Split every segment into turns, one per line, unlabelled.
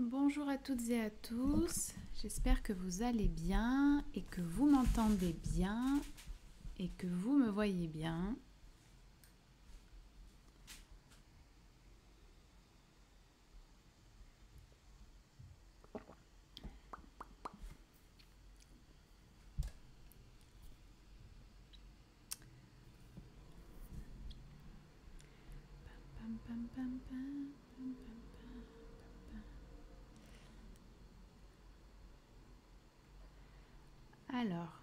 Bonjour à toutes et à tous, j'espère que vous allez bien et que vous m'entendez bien et que vous me voyez bien. Pam, pam, pam, pam, pam, pam, pam. Alors,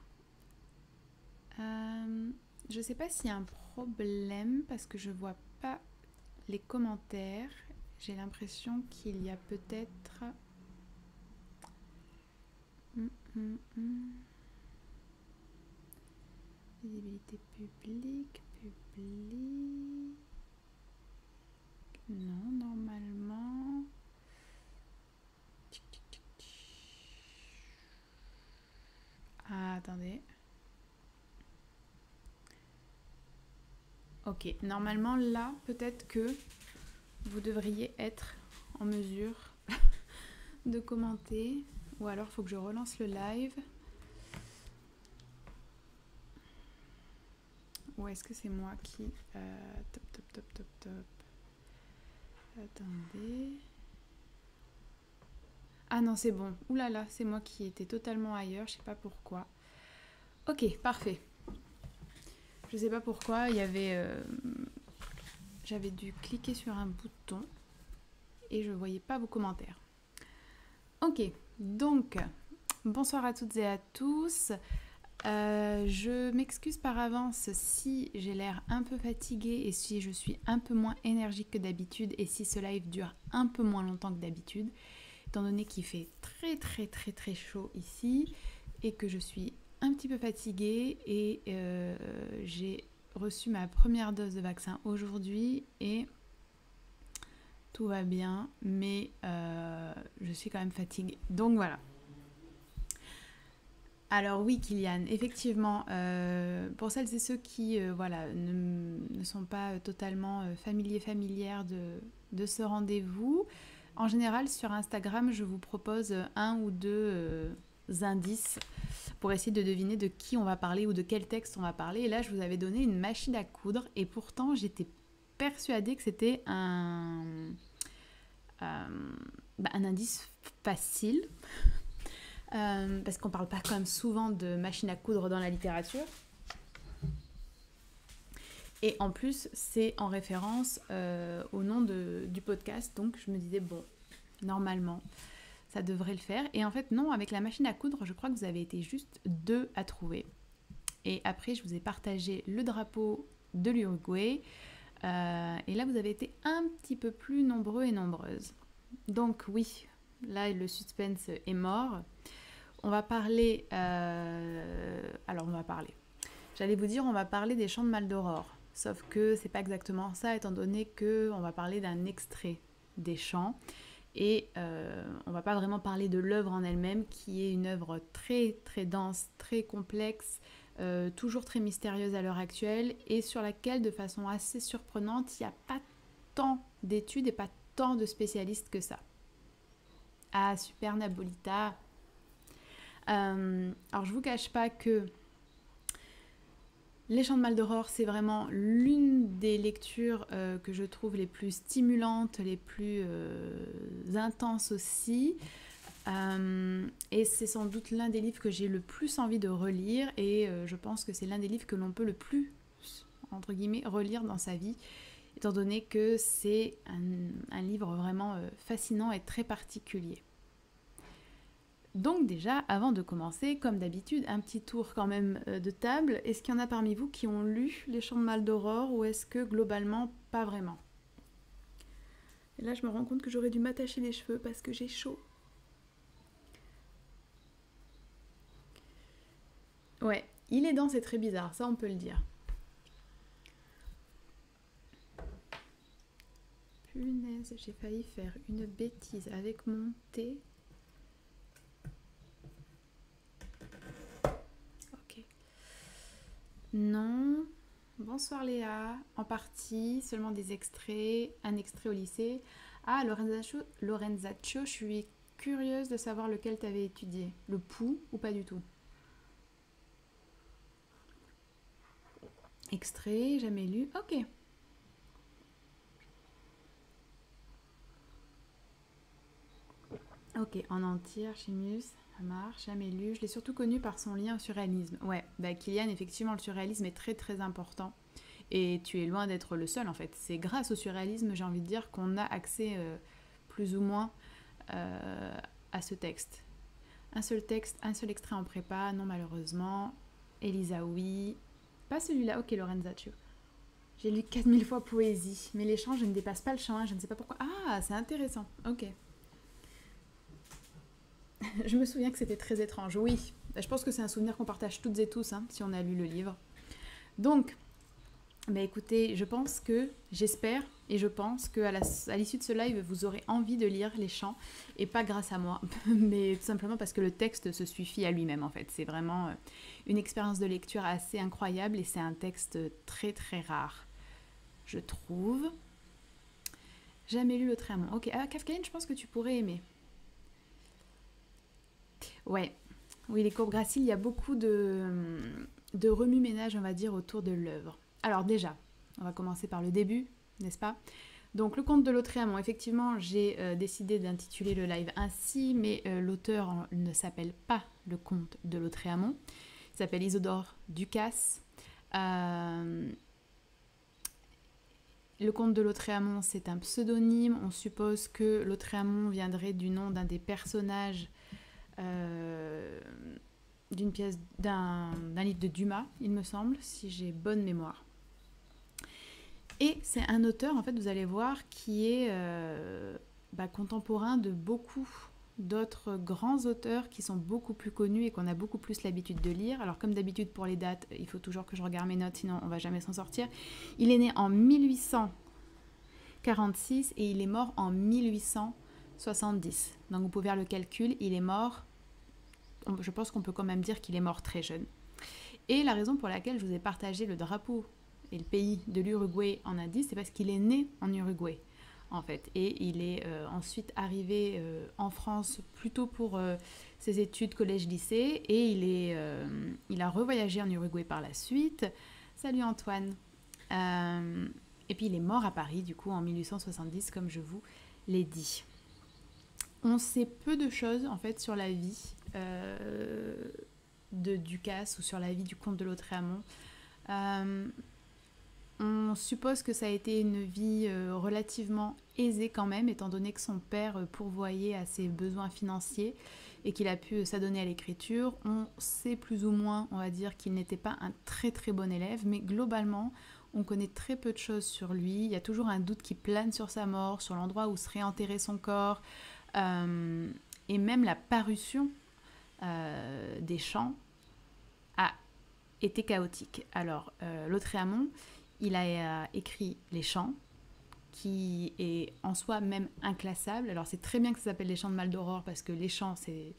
je ne sais pas s'il y a un problème parce que je ne vois pas les commentaires. J'ai l'impression qu'il y a peut-être... Visibilité publique, publique... Non, normalement... Ah, attendez. Ok, normalement là, peut-être que vous devriez être en mesure de commenter. Ou alors, il faut que je relance le live. Ou est-ce que c'est moi qui... top. Attendez. Ah non, c'est bon. Ouh là là, c'est moi qui étais totalement ailleurs. Je sais pas pourquoi. Ok, parfait. Je sais pas pourquoi. Il y avait... J'avais dû cliquer sur un bouton. Et je voyais pas vos commentaires. Ok, donc... Bonsoir à toutes et à tous. Je m'excuse par avance si j'ai l'air un peu fatiguée et si je suis un peu moins énergique que d'habitude et si ce live dure un peu moins longtemps que d'habitude, étant donné qu'il fait très chaud ici et que je suis un petit peu fatiguée et j'ai reçu ma première dose de vaccin aujourd'hui et tout va bien, mais je suis quand même fatiguée. Donc voilà. Alors oui, Kylian, effectivement, pour celles et ceux qui ne sont pas totalement familières de ce rendez-vous, en général sur Instagram, je vous propose un ou deux indices pour essayer de deviner de qui on va parler ou de quel texte on va parler. Et là, je vous avais donné une machine à coudre et pourtant, j'étais persuadée que c'était un indice facile. Parce qu'on parle pas quand même souvent de machine à coudre dans la littérature. Et en plus, c'est en référence au nom du podcast. Donc, je me disais, bon, normalement, ça devrait le faire. Et en fait, non, avec la machine à coudre, je crois que vous avez été juste 2 à trouver. Et après, je vous ai partagé le drapeau de l'Uruguay. Et là, vous avez été un petit peu plus nombreux et nombreuses. Donc, oui, là, le suspense est mort. On va parler... J'allais vous dire, on va parler des chants de Maldoror. Sauf que c'est pas exactement ça, étant donné qu'on va parler d'un extrait des chants. Et on va pas vraiment parler de l'œuvre en elle-même, qui est une œuvre très dense, très complexe, toujours très mystérieuse à l'heure actuelle, et sur laquelle, de façon assez surprenante, il n'y a pas tant d'études et pas tant de spécialistes que ça. Ah, super Nabolita. Alors je vous cache pas que Les Chants de Maldoror, c'est vraiment l'une des lectures que je trouve les plus stimulantes, les plus intenses aussi. Et c'est sans doute l'un des livres que j'ai le plus envie de relire et je pense que c'est l'un des livres que l'on peut le plus, entre guillemets, relire dans sa vie, étant donné que c'est un livre vraiment fascinant et très particulier. Donc déjà, avant de commencer, comme d'habitude, un petit tour quand même de table. Est-ce qu'il y en a parmi vous qui ont lu Les Chants de Maldoror ou est-ce que globalement, pas vraiment? Et là, je me rends compte que j'aurais dû m'attacher les cheveux parce que j'ai chaud. Ouais, il est dense et très bizarre, ça on peut le dire. Punaise, j'ai failli faire une bêtise avec mon thé. Non, Bonsoir Léa. En partie, seulement des extraits, un extrait au lycée. Ah, Lorenzaccio, je suis curieuse de savoir lequel tu avais étudié. Le Pou ou pas du tout? Extrait, jamais lu. Ok. Ok, en entier, Archimus, ça marche, jamais lu. Je l'ai surtout connu par son lien au surréalisme. Ouais, bah Kylian, effectivement, le surréalisme est très très important. Et tu es loin d'être le seul en fait. C'est grâce au surréalisme, j'ai envie de dire, qu'on a accès plus ou moins euh, à ce texte. Un seul texte, un seul extrait en prépa, non malheureusement. Elisa, oui. Pas celui-là, ok, Lorenzaccio. J'ai lu 4000 fois poésie, mais les chants, je ne dépasse pas le chant, hein, je ne sais pas pourquoi. Ah, c'est intéressant, ok. Je me souviens que c'était très étrange, oui. Je pense que c'est un souvenir qu'on partage toutes et tous, hein, si on a lu le livre. Donc, bah écoutez, je pense que, j'espère et je pense qu'à l'issue de ce live, vous aurez envie de lire les chants, et pas grâce à moi, mais tout simplement parce que le texte se suffit à lui-même en fait. C'est vraiment une expérience de lecture assez incroyable et c'est un texte très très rare, je trouve. Jamais lu Le Trémont. Ok, ah, Kafkaïne, je pense que tu pourrais aimer. Ouais, oui, les courbes graciles, il y a beaucoup de remue-ménage, on va dire, autour de l'œuvre. Alors déjà, on va commencer par le début, n'est-ce pas? Donc le conte de Lautréamont, effectivement, j'ai décidé d'intituler le live ainsi, mais l'auteur ne s'appelle pas le conte de Lautréamont, il s'appelle Isidore Ducasse. Le comte de Lautréamont, c'est un pseudonyme. On suppose que Lautréamont viendrait du nom d'un des personnages euh, d'une pièce, d'un livre de Dumas, il me semble, si j'ai bonne mémoire. Et c'est un auteur, en fait, vous allez voir, qui est contemporain de beaucoup d'autres grands auteurs qui sont beaucoup plus connus et qu'on a beaucoup plus l'habitude de lire. Alors comme d'habitude pour les dates, il faut toujours que je regarde mes notes, sinon on va jamais s'en sortir. Il est né en 1846 et il est mort en 1870. Donc vous pouvez faire le calcul, il est mort, je pense qu'on peut quand même dire qu'il est mort très jeune. Et la raison pour laquelle je vous ai partagé le drapeau et le pays de l'Uruguay en indice, c'est parce qu'il est né en Uruguay, en fait. Et il est ensuite arrivé en France plutôt pour ses études collège-lycée. Et il a revoyagé en Uruguay par la suite. Salut Antoine. Et puis il est mort à Paris, du coup, en 1870, comme je vous l'ai dit. On sait peu de choses, en fait, sur la vie de Ducasse ou sur la vie du comte de Lautréamont. On suppose que ça a été une vie relativement aisée quand même, étant donné que son père pourvoyait à ses besoins financiers et qu'il a pu s'adonner à l'écriture. On sait plus ou moins, on va dire, qu'il n'était pas un très très bon élève, mais globalement, on connaît très peu de choses sur lui. Il y a toujours un doute qui plane sur sa mort, sur l'endroit où serait enterré son corps, et même la parution des chants a été chaotique. Alors, Lautréamont, il a écrit les chants, qui est en soi même inclassable. Alors c'est très bien que ça s'appelle les chants de Maldoror, parce que les chants, c'est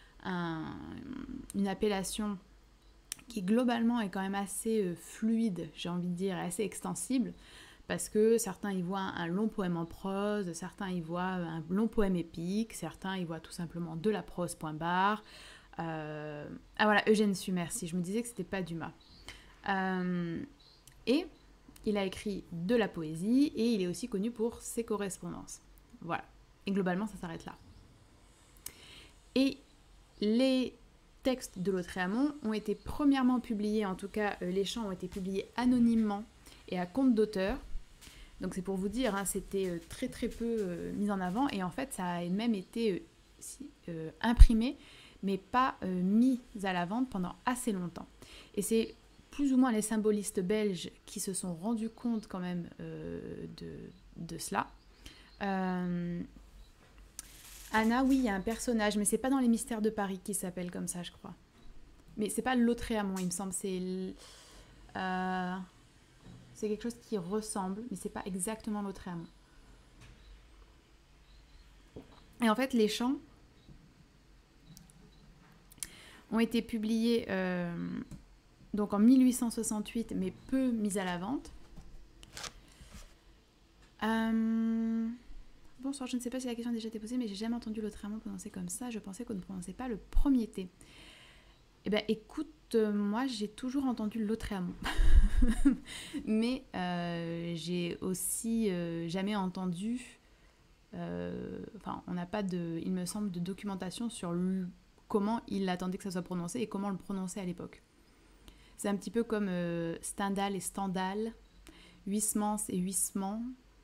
une appellation qui globalement est quand même assez fluide, j'ai envie de dire, assez extensible, parce que certains y voient un long poème en prose, certains y voient un long poème épique, certains y voient tout simplement de la prose, point barre. Ah voilà, Eugène Sue, merci, je me disais que c'était pas Dumas. Et il a écrit de la poésie et il est aussi connu pour ses correspondances. Voilà. Et globalement, ça s'arrête là. Et les textes de Lautréamont ont été premièrement publiés, en tout cas les chants ont été publiés anonymement et à compte d'auteur. Donc c'est pour vous dire, hein, c'était très très peu mis en avant et en fait ça a même été imprimé mais pas mis à la vente pendant assez longtemps. Et c'est plus ou moins les symbolistes belges qui se sont rendus compte quand même de cela. Anna, oui, il y a un personnage, mais c'est pas dans les Mystères de Paris qui s'appelle comme ça, je crois. Mais c'est pas Lautréamont, il me semble, c'est quelque chose qui ressemble, mais c'est pas exactement Lautréamont. Et en fait, les chants ont été publiés donc en 1868, mais peu mis à la vente. Bonsoir, je ne sais pas si la question a déjà été posée, mais j'ai jamais entendu Lautréamont prononcé comme ça. Je pensais qu'on ne prononçait pas le premier T. Eh bien, écoute, moi, j'ai toujours entendu Lautréamont. Mais j'ai aussi jamais entendu... on n'a pas de, il me semble, de documentation sur comment il attendait que ça soit prononcé et comment on le prononçait à l'époque. C'est un petit peu comme Stendhal et Stendhal, Huysmans et Huysmans.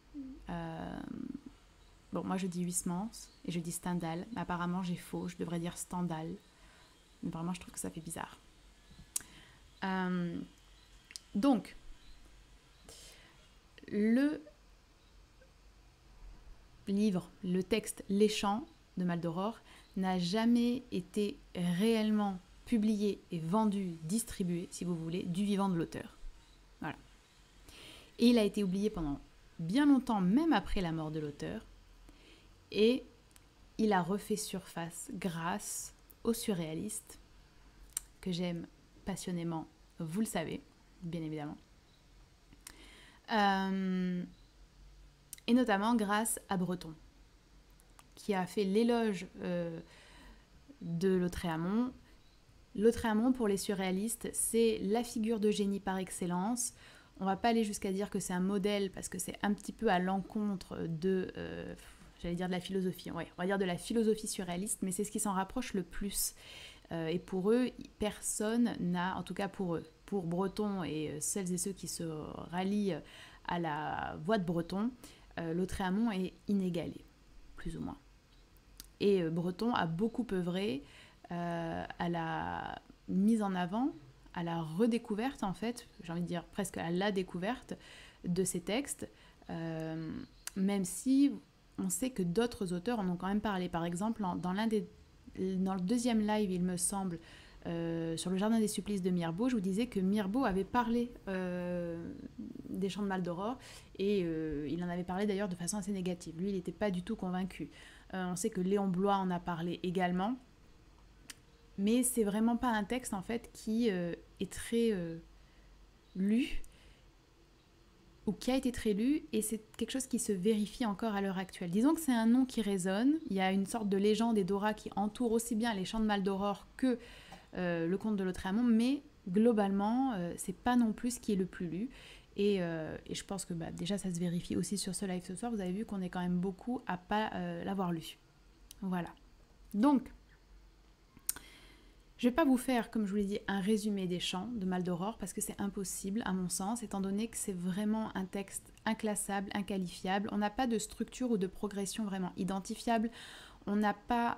Bon, moi je dis Huysmans et je dis Stendhal. Apparemment j'ai faux, je devrais dire Stendhal. Mais vraiment je trouve que ça fait bizarre. Donc, le livre, le texte Les Chants de Maldoror n'a jamais été réellement publié et vendu, distribué, si vous voulez, du vivant de l'auteur. Voilà. Et il a été oublié pendant bien longtemps, même après la mort de l'auteur. Et il a refait surface grâce aux surréalistes, que j'aime passionnément, vous le savez, bien évidemment. Et notamment grâce à Breton, qui a fait l'éloge de Lautréamont. Lautréamont, pour les surréalistes, c'est la figure de génie par excellence. On ne va pas aller jusqu'à dire que c'est un modèle, parce que c'est un petit peu à l'encontre de, j'allais dire de la philosophie, ouais, on va dire de la philosophie surréaliste, mais c'est ce qui s'en rapproche le plus. Et pour eux, personne n'a, en tout cas pour eux, pour Breton et celles et ceux qui se rallient à la voix de Breton, Lautréamont est inégalé, plus ou moins. Et Breton a beaucoup œuvré à la mise en avant, à la redécouverte en fait, j'ai envie de dire presque à la découverte de ces textes, même si on sait que d'autres auteurs en ont quand même parlé. Par exemple, dans le deuxième live, il me semble, sur le Jardin des Supplices de Mirbeau, je vous disais que Mirbeau avait parlé des Chants de Maldoror et il en avait parlé d'ailleurs de façon assez négative. Lui, il n'était pas du tout convaincu. On sait que Léon Bloy en a parlé également, mais c'est vraiment pas un texte en fait qui est très lu ou qui a été très lu, et c'est quelque chose qui se vérifie encore à l'heure actuelle. Disons que c'est un nom qui résonne, il y a une sorte de légende et d'aura qui entoure aussi bien les Chants de Maldoror que le Conte de Lautréamont, mais globalement, c'est pas non plus ce qui est le plus lu. Et je pense que déjà ça se vérifie aussi sur ce live ce soir, vous avez vu qu'on est quand même beaucoup à pas l'avoir lu. Voilà. Donc, je ne vais pas vous faire, comme je vous l'ai dit, un résumé des chants de Maldoror parce que c'est impossible à mon sens, étant donné que c'est vraiment un texte inclassable, inqualifiable. On n'a pas de structure ou de progression vraiment identifiable. On n'a pas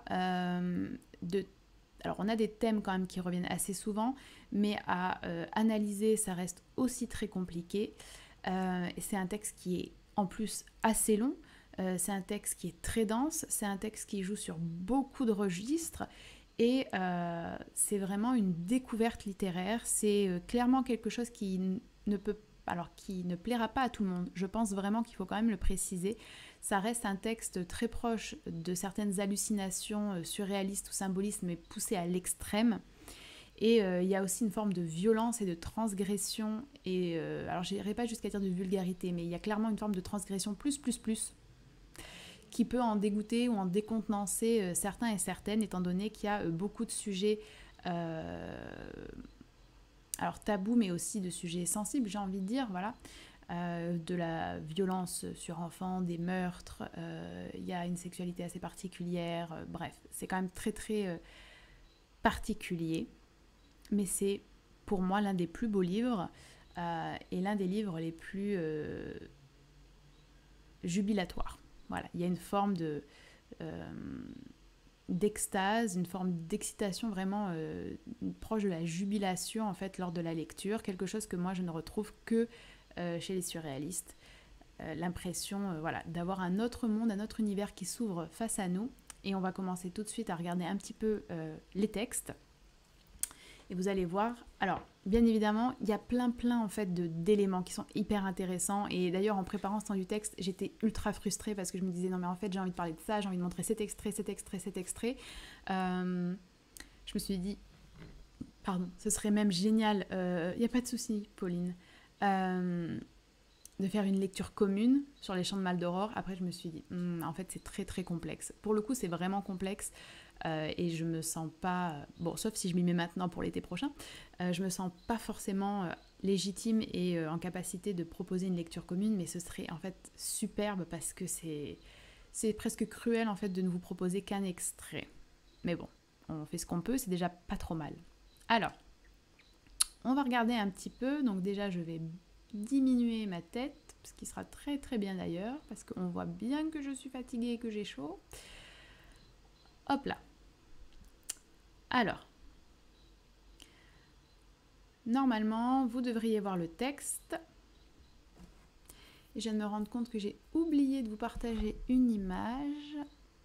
Alors on a des thèmes quand même qui reviennent assez souvent, mais à analyser, ça reste aussi très compliqué. C'est un texte qui est en plus assez long. C'est un texte qui est très dense. C'est un texte qui joue sur beaucoup de registres. Et c'est vraiment une découverte littéraire. C'est clairement quelque chose qui ne plaira pas à tout le monde. Je pense vraiment qu'il faut quand même le préciser. Ça reste un texte très proche de certaines hallucinations surréalistes ou symbolistes, mais poussées à l'extrême. Et il y a aussi une forme de violence et de transgression. Et alors, je n'irai pas jusqu'à dire de vulgarité, mais il y a clairement une forme de transgression plus, qui peut en dégoûter ou en décontenancer certains et certaines, étant donné qu'il y a beaucoup de sujets, alors tabous, mais aussi de sujets sensibles, j'ai envie de dire, voilà, de la violence sur enfants, des meurtres, il y a une sexualité assez particulière, bref, c'est quand même très très particulier, mais c'est pour moi l'un des plus beaux livres et l'un des livres les plus jubilatoires. Voilà, il y a une forme d'extase, une forme d'excitation vraiment proche de la jubilation en fait lors de la lecture, quelque chose que moi je ne retrouve que chez les surréalistes. L'impression voilà, d'avoir un autre monde, un autre univers qui s'ouvre face à nous. Et on va commencer tout de suite à regarder un petit peu les textes. Et vous allez voir, alors bien évidemment, il y a plein en fait d'éléments qui sont hyper intéressants. Et d'ailleurs, en préparant ce temps du texte, j'étais ultra frustrée parce que je me disais non mais en fait j'ai envie de parler de ça, j'ai envie de montrer cet extrait. Je me suis dit Pardon, ce serait même génial, il n'y a pas de souci, Pauline, de faire une lecture commune sur les chants de Maldoror. Après, je me suis dit, en fait, c'est très très complexe. Pour le coup, c'est vraiment complexe et je me sens pas... Bon, sauf si je m'y mets maintenant pour l'été prochain, je me sens pas forcément légitime et en capacité de proposer une lecture commune, mais ce serait en fait superbe parce que c'est presque cruel en fait de ne vous proposer qu'un extrait. Mais bon, on fait ce qu'on peut, c'est déjà pas trop mal. Alors, on va regarder un petit peu. Donc déjà, je vais diminuer ma tête, ce qui sera très très bien d'ailleurs, parce qu'on voit bien que je suis fatiguée et que j'ai chaud. Hop là. Alors, normalement, vous devriez voir le texte. Et je viens de me rendre compte que j'ai oublié de vous partager une image.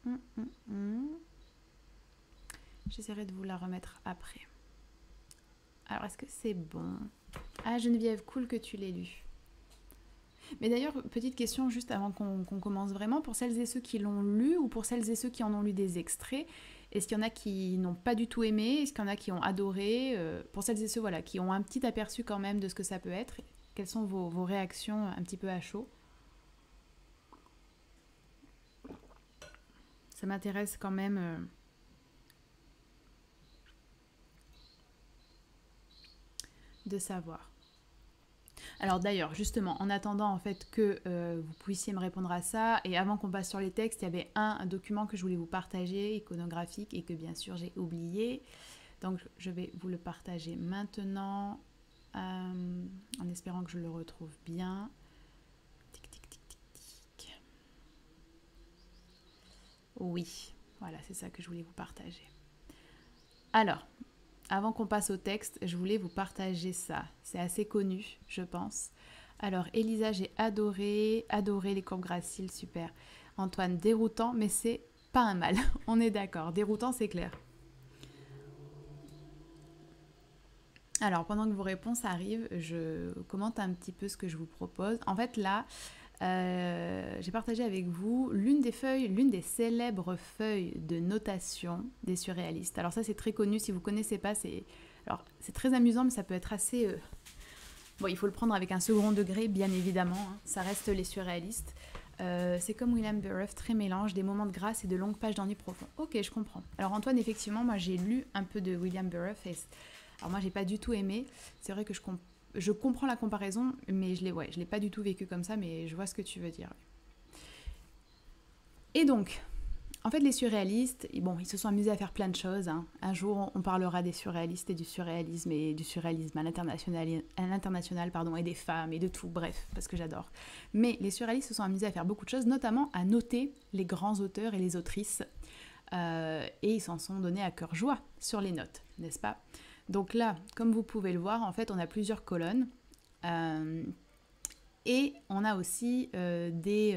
J'essaierai de vous la remettre après. Alors, est-ce que c'est bon? Ah, Geneviève, cool que tu l'aies lu. Mais d'ailleurs, petite question juste avant qu'on commence vraiment, pour celles et ceux qui l'ont lu ou pour celles et ceux qui en ont lu des extraits, est-ce qu'il y en a qui n'ont pas du tout aimé? Est-ce qu'il y en a qui ont adoré? Pour celles et ceux voilà, qui ont un petit aperçu quand même de ce que ça peut être, quelles sont vos réactions un petit peu à chaud? Ça m'intéresse quand même de savoir. Alors d'ailleurs, justement, en attendant en fait que vous puissiez me répondre à ça, et avant qu'on passe sur les textes, il y avait un document que je voulais vous partager, iconographique, et que bien sûr j'ai oublié. Donc je vais vous le partager maintenant, en espérant que je le retrouve bien. Tic, tic, tic, tic, tic. Oui, voilà, c'est ça que je voulais vous partager. Alors, avant qu'on passe au texte, je voulais vous partager ça. C'est assez connu, je pense. Alors, Elisa, j'ai adoré les courbes graciles, super. Antoine, déroutant, mais c'est pas un mal. On est d'accord, déroutant, c'est clair. Alors, pendant que vos réponses arrivent, je commente un petit peu ce que je vous propose. En fait, là, j'ai partagé avec vous l'une des célèbres feuilles de notation des surréalistes. Alors ça, c'est très connu. Si vous ne connaissez pas, c'est très amusant, mais ça peut être assez... Bon, il faut le prendre avec un second degré, bien évidemment. Hein. Ça reste les surréalistes. C'est comme William Burroughs, très mélange, des moments de grâce et de longues pages d'ennui profond. Ok, je comprends. Alors Antoine, effectivement, moi j'ai lu un peu de William Burroughs. Alors moi, j'ai pas du tout aimé. C'est vrai que je comprends la comparaison, mais je l'ai pas du tout vécu comme ça, mais je vois ce que tu veux dire. Et donc, en fait, les surréalistes, bon, ils se sont amusés à faire plein de choses. Hein. Un jour, on parlera des surréalistes et du surréalisme à l'international, pardon, et des femmes et de tout, bref, parce que j'adore. Mais les surréalistes se sont amusés à faire beaucoup de choses, notamment à noter les grands auteurs et les autrices. Et ils s'en sont donnés à cœur joie sur les notes, n'est-ce pas? Donc là, comme vous pouvez le voir, en fait, on a plusieurs colonnes. Et on a aussi des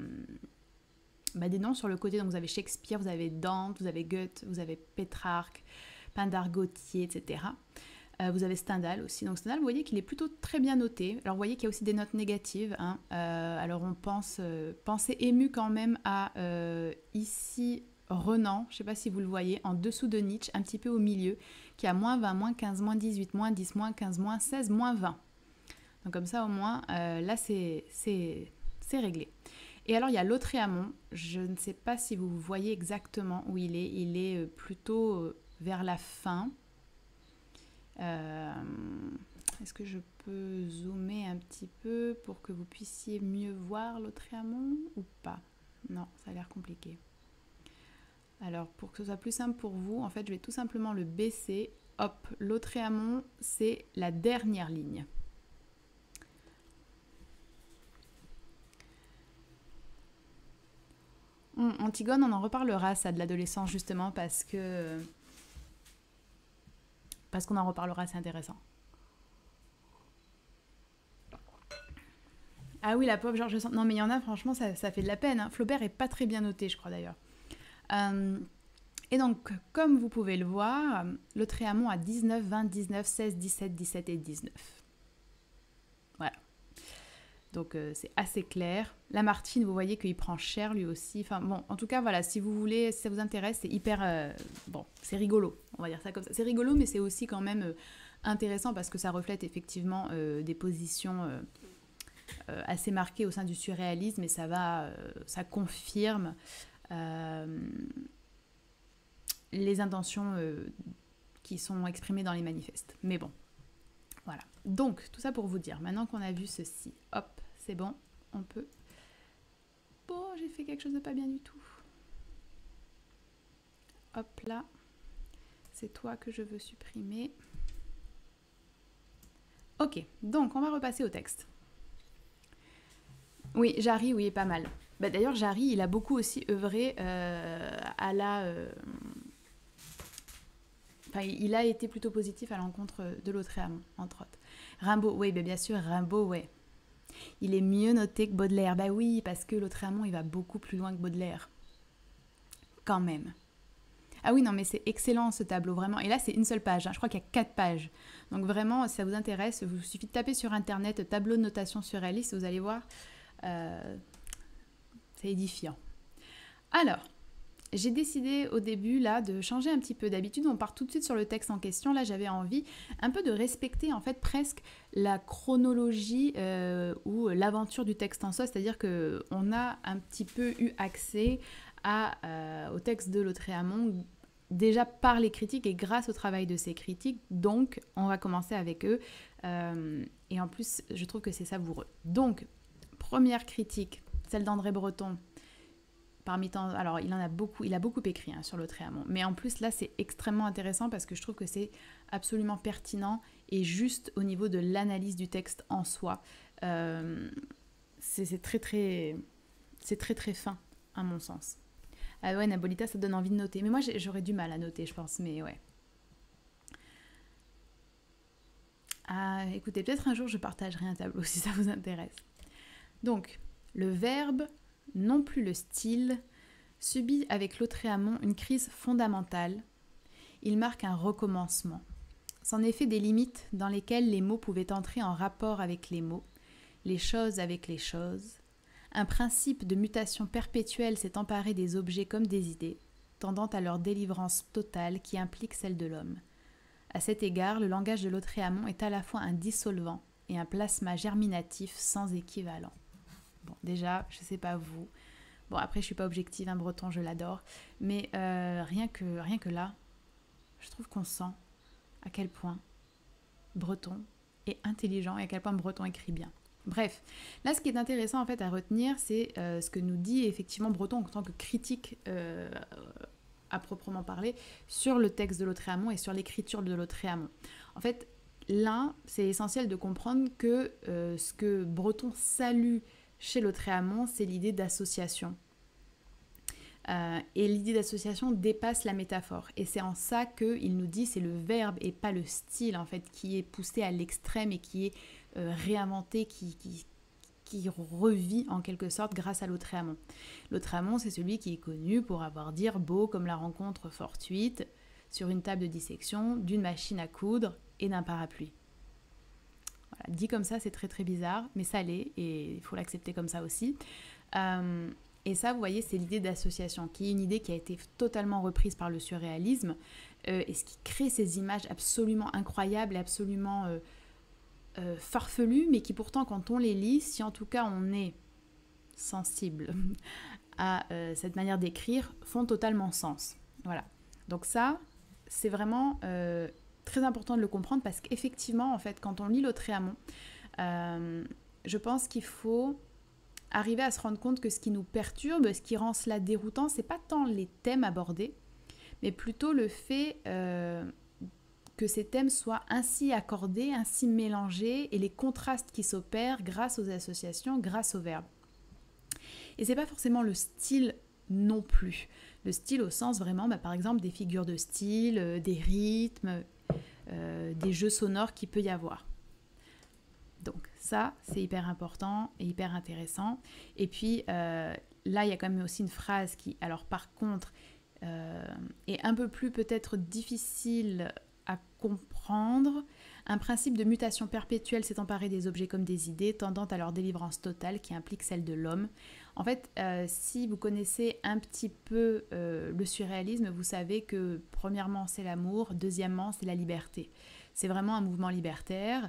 noms sur le côté. Donc vous avez Shakespeare, vous avez Dante, vous avez Goethe, vous avez Pétrarque, Pindare, Gautier, etc. Vous avez Stendhal aussi. Donc Stendhal, vous voyez qu'il est plutôt très bien noté. Alors vous voyez qu'il y a aussi des notes négatives. Hein. Alors on pensez ému quand même à ici... Renan, je ne sais pas si vous le voyez, en dessous de Nietzsche, un petit peu au milieu, qui a moins 20, moins 15, moins 18, moins 10, moins 15, moins 16, moins 20. Donc comme ça au moins, là c'est réglé. Et alors il y a Lautréamont, je ne sais pas si vous voyez exactement où il est plutôt vers la fin. Est-ce que je peux zoomer un petit peu pour que vous puissiez mieux voir Lautréamont ou pas? Non, ça a l'air compliqué. Alors, pour que ce soit plus simple pour vous, en fait, je vais tout simplement le baisser. Hop, Lautréamont, c'est la dernière ligne. Antigone, on en reparlera, ça, de l'adolescence, justement, parce qu'on en reparlera, c'est intéressant. Ah oui, la pauvre Georges Sand. Non, mais il y en a, franchement, ça fait de la peine. Hein. Flaubert est pas très bien noté, je crois, d'ailleurs. Et donc, comme vous pouvez le voir, Lautréamont a 19, 20, 19, 16, 17, 17 et 19. Voilà. Donc c'est assez clair. Lamartine, vous voyez qu'il prend cher lui aussi. Enfin bon, en tout cas, voilà, si vous voulez, si ça vous intéresse, c'est hyper... bon, c'est rigolo, on va dire ça comme ça. C'est rigolo, mais c'est aussi quand même intéressant parce que ça reflète effectivement des positions assez marquées au sein du surréalisme et ça confirme les intentions qui sont exprimées dans les manifestes. Mais bon, voilà. Donc, tout ça pour vous dire, maintenant qu'on a vu ceci, hop, c'est bon, on peut... Bon, j'ai fait quelque chose de pas bien du tout. Hop là, c'est toi que je veux supprimer. Ok, donc on va repasser au texte. Oui, Jarry, oui, pas mal. Bah, d'ailleurs, Jarry, il a beaucoup aussi œuvré à la... Enfin, il a été plutôt positif à l'encontre de Lautréamont, entre autres. Rimbaud, oui, bah, bien sûr, Rimbaud, ouais. Il est mieux noté que Baudelaire. Bah oui, parce que Lautréamont, il va beaucoup plus loin que Baudelaire. Quand même. Ah oui, non, mais c'est excellent ce tableau, vraiment. Et là, c'est une seule page. Hein. Je crois qu'il y a 4 pages. Donc vraiment, si ça vous intéresse, il vous suffit de taper sur Internet tableau de notation surréaliste, vous allez voir. C'est édifiant. Alors, j'ai décidé au début là de changer un petit peu. D'habitude, on part tout de suite sur le texte en question. Là, j'avais envie un peu de respecter en fait presque la chronologie ou l'aventure du texte en soi. C'est-à-dire qu'on a un petit peu eu accès au texte de Lautréamont déjà par les critiques et grâce au travail de ces critiques. Donc, on va commencer avec eux. Et en plus, je trouve que c'est savoureux. Donc, première critique, celle d'André Breton. Parmi tant, alors il a beaucoup écrit hein, sur Lautréamont, mais en plus là c'est extrêmement intéressant parce que je trouve que c'est absolument pertinent et juste au niveau de l'analyse du texte en soi. C'est très fin à mon sens. Ah ouais, Napolita, ça donne envie de noter, mais moi j'aurais du mal à noter, je pense, mais ouais. Ah, écoutez, peut-être un jour je partagerai un tableau si ça vous intéresse. Donc, le verbe, non plus le style, subit avec Lautréamont une crise fondamentale. Il marque un recommencement. C'en est fait des limites dans lesquelles les mots pouvaient entrer en rapport avec les mots, les choses avec les choses. Un principe de mutation perpétuelle s'est emparé des objets comme des idées, tendant à leur délivrance totale qui implique celle de l'homme. À cet égard, le langage de Lautréamont est à la fois un dissolvant et un plasma germinatif sans équivalent. Bon, déjà, je sais pas vous. Bon, après, je suis pas objective, un Breton, je l'adore. Mais rien que là, je trouve qu'on sent à quel point Breton est intelligent et à quel point Breton écrit bien. Bref, là, ce qui est intéressant en fait à retenir, c'est ce que nous dit effectivement Breton en tant que critique à proprement parler sur le texte de Lautréamont et sur l'écriture de Lautréamont. En fait, là, c'est essentiel de comprendre que ce que Breton salue chez Lautréamont, c'est l'idée d'association. Et l'idée d'association dépasse la métaphore. Et c'est en ça qu'il nous dit c'est le verbe et pas le style en fait qui est poussé à l'extrême et qui est réinventé, qui revit en quelque sorte grâce à Lautréamont. Lautréamont, c'est celui qui est connu pour avoir dit beau comme la rencontre fortuite sur une table de dissection, d'une machine à coudre et d'un parapluie. Voilà, dit comme ça, c'est très très bizarre, mais ça l'est, et il faut l'accepter comme ça aussi. Et ça, vous voyez, c'est l'idée d'association, qui est une idée qui a été totalement reprise par le surréalisme, et ce qui crée ces images absolument incroyables et absolument farfelues, mais qui pourtant, quand on les lit, si en tout cas on est sensible à cette manière d'écrire, font totalement sens. Voilà. Donc ça, c'est vraiment... très important de le comprendre parce qu'effectivement, en fait, quand on lit Lautréamont, je pense qu'il faut arriver à se rendre compte que ce qui nous perturbe, ce qui rend cela déroutant, c'est pas tant les thèmes abordés, mais plutôt le fait que ces thèmes soient ainsi accordés, ainsi mélangés, et les contrastes qui s'opèrent grâce aux associations, grâce aux verbes. Et c'est pas forcément le style non plus. Le style au sens vraiment, par exemple, des figures de style, des rythmes, des jeux sonores qu'il peut y avoir. Donc ça, c'est hyper important et hyper intéressant. Et puis là, il y a quand même aussi une phrase qui, alors par contre, est un peu plus peut-être difficile à comprendre, Un principe de mutation perpétuelle s'est emparé des objets comme des idées, tendant à leur délivrance totale qui implique celle de l'homme. En fait, si vous connaissez un petit peu le surréalisme, vous savez que premièrement c'est l'amour, deuxièmement c'est la liberté. C'est vraiment un mouvement libertaire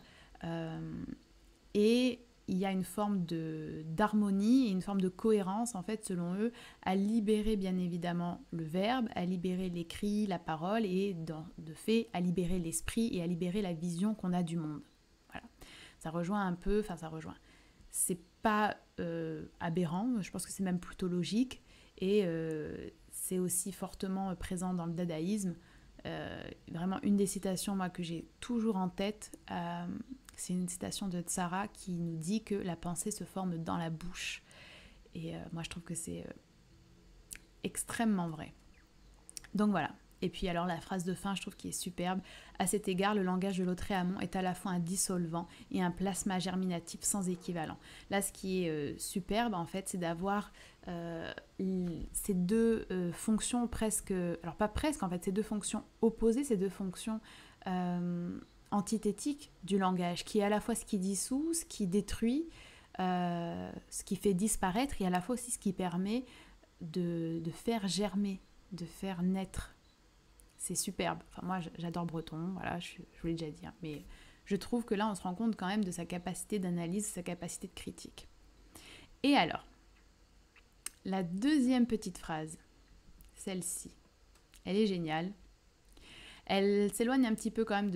et il y a une forme d'harmonie et une forme de cohérence, en fait, selon eux, à libérer bien évidemment le verbe, à libérer l'écrit, la parole, et de fait, à libérer l'esprit et à libérer la vision qu'on a du monde. Voilà. Ça rejoint un peu, c'est pas aberrant, je pense que c'est même plutôt logique, et c'est aussi fortement présent dans le dadaïsme. Vraiment, une des citations, moi, que j'ai toujours en tête, c'est une citation de Tzara qui nous dit que la pensée se forme dans la bouche. Et moi, je trouve que c'est extrêmement vrai. Donc voilà. Et puis alors la phrase de fin, je trouve qu'elle est superbe. À cet égard, le langage de Lautréamont est à la fois un dissolvant et un plasma germinatif sans équivalent. Là, ce qui est superbe, en fait, c'est d'avoir ces deux fonctions presque... Alors pas presque, en fait, ces deux fonctions opposées, ces deux fonctions antithétiques du langage, qui est à la fois ce qui dissout, ce qui détruit, ce qui fait disparaître, et à la fois aussi ce qui permet de faire germer, de faire naître. C'est superbe. Enfin, moi, j'adore Breton, voilà, je vous l'ai déjà dit. Hein, mais je trouve que là, on se rend compte quand même de sa capacité d'analyse, sa capacité de critique. Et alors, la deuxième petite phrase, celle-ci, elle est géniale. Elle s'éloigne un petit peu quand même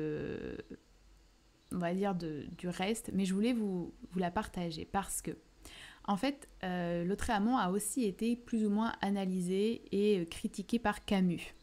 on va dire, du reste, mais je voulais vous la partager parce que, en fait, Lautréamont a aussi été plus ou moins analysé et critiqué par Camus.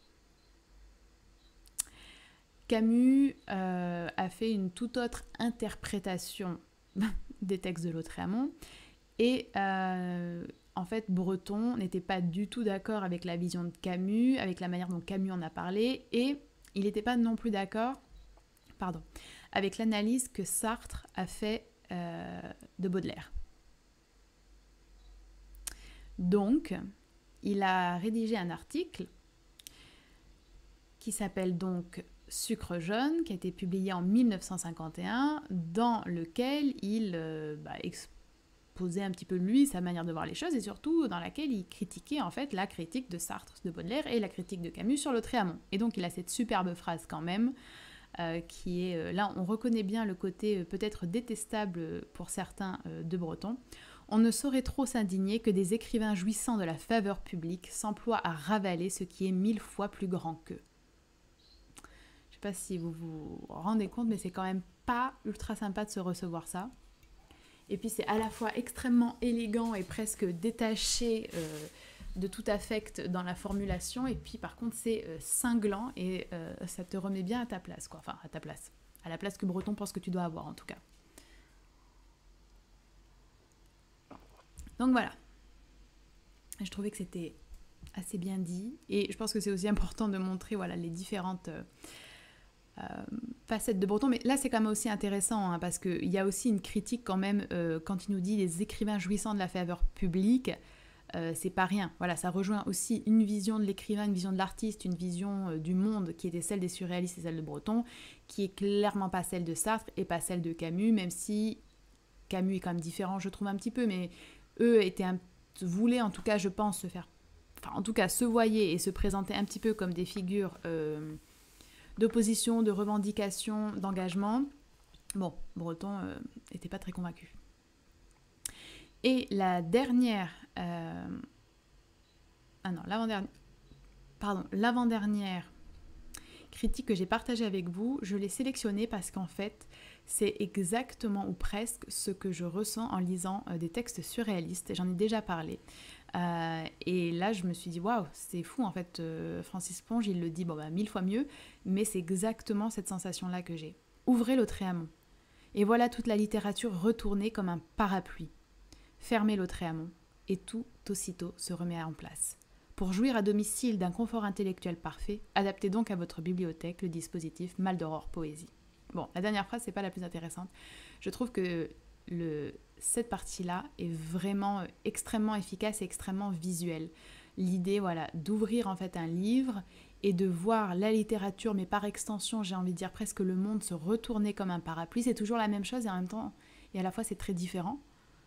Camus a fait une toute autre interprétation des textes de Lautréamont et en fait Breton n'était pas du tout d'accord avec la vision de Camus, avec la manière dont Camus en a parlé, et il n'était pas non plus d'accord avec l'analyse que Sartre a fait de Baudelaire. Donc, il a rédigé un article qui s'appelle donc Sucre jaune, qui a été publié en 1951, dans lequel il exposait un petit peu lui, sa manière de voir les choses, et surtout dans laquelle il critiquait en fait la critique de Sartre, de Baudelaire et la critique de Camus sur Lautréamont. Et donc il a cette superbe phrase quand même, qui est, là on reconnaît bien le côté peut-être détestable pour certains de Breton. On ne saurait trop s'indigner que des écrivains jouissant de la faveur publique s'emploient à ravaler ce qui est 1000 fois plus grand qu'eux. Je ne sais pas si vous vous rendez compte, mais c'est quand même pas ultra sympa de se recevoir ça. Et puis c'est à la fois extrêmement élégant et presque détaché de tout affect dans la formulation, et puis par contre c'est cinglant et ça te remet bien à ta place, quoi. Enfin à ta place, à la place que Breton pense que tu dois avoir en tout cas. Donc voilà, je trouvais que c'était assez bien dit, et je pense que c'est aussi important de montrer voilà, les différentes facettes de Breton, mais là c'est quand même aussi intéressant, hein, parce qu'il y a aussi une critique quand même quand il nous dit les écrivains jouissant de la faveur publique, c'est pas rien. Voilà, ça rejoint aussi une vision de l'écrivain, une vision de l'artiste, une vision du monde qui était celle des surréalistes et celle de Breton, qui est clairement pas celle de Sartre et pas celle de Camus, même si Camus est quand même différent, je trouve un petit peu, mais eux voulaient en tout cas, je pense, se voyaient et se présenter un petit peu comme des figures d'opposition, de revendication, d'engagement. Bon, Breton n'était pas très convaincu. Et la dernière... l'avant-dernière critique que j'ai partagée avec vous, je l'ai sélectionnée parce qu'en fait, c'est exactement ou presque ce que je ressens en lisant des textes surréalistes. J'en ai déjà parlé. Et là, je me suis dit, waouh, c'est fou en fait. Francis Ponge, il le dit, 1000 fois mieux, mais c'est exactement cette sensation-là que j'ai. Ouvrez Lautréamont. Et voilà toute la littérature retournée comme un parapluie. Fermez Lautréamont. Et tout aussitôt se remet en place. Pour jouir à domicile d'un confort intellectuel parfait, adaptez donc à votre bibliothèque le dispositif Maldoror Poésie. Bon, la dernière phrase, c'est pas la plus intéressante. Je trouve que cette partie-là est vraiment extrêmement efficace et extrêmement visuelle. l'idée, voilà, d'ouvrir en fait un livre et de voir la littérature, mais par extension, j'ai envie de dire presque le monde, se retourner comme un parapluie. C'est toujours la même chose et en même temps, et à la fois c'est très différent.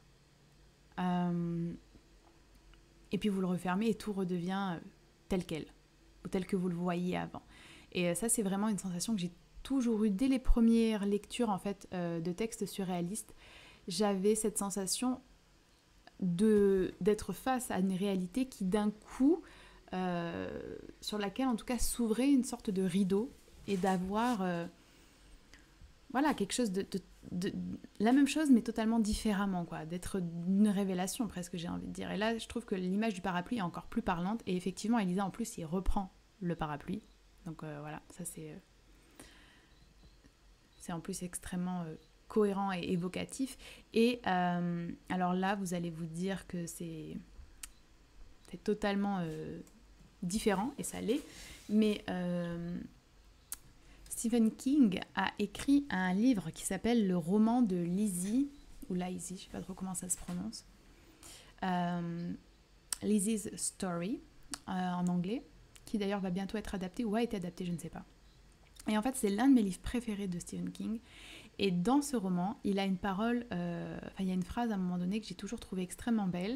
Et puis vous le refermez et tout redevient tel quel, ou tel que vous le voyiez avant. Et ça, c'est vraiment une sensation que j'ai toujours eue dès les premières lectures en fait, de textes surréalistes. J'avais cette sensation d'être face à une réalité qui d'un coup, sur laquelle en tout cas s'ouvrait une sorte de rideau et d'avoir voilà, quelque chose de la même chose mais totalement différemment, quoi, d'être une révélation presque, j'ai envie de dire. Et là je trouve que l'image du parapluie est encore plus parlante et effectivement Elisa en plus il reprend le parapluie, donc voilà, ça c'est en plus extrêmement cohérent et évocatif. Et alors là vous allez vous dire que c'est totalement différent, et ça l'est, mais Stephen King a écrit un livre qui s'appelle Le roman de Lizzie, ou Lizzie, je ne sais pas trop comment ça se prononce, Lizzie's Story, en anglais, qui d'ailleurs va bientôt être adapté, ou a été adapté, je ne sais pas. Et en fait, c'est l'un de mes livres préférés de Stephen King, et dans ce roman, il a une parole, il y a une phrase à un moment donné que j'ai toujours trouvée extrêmement belle.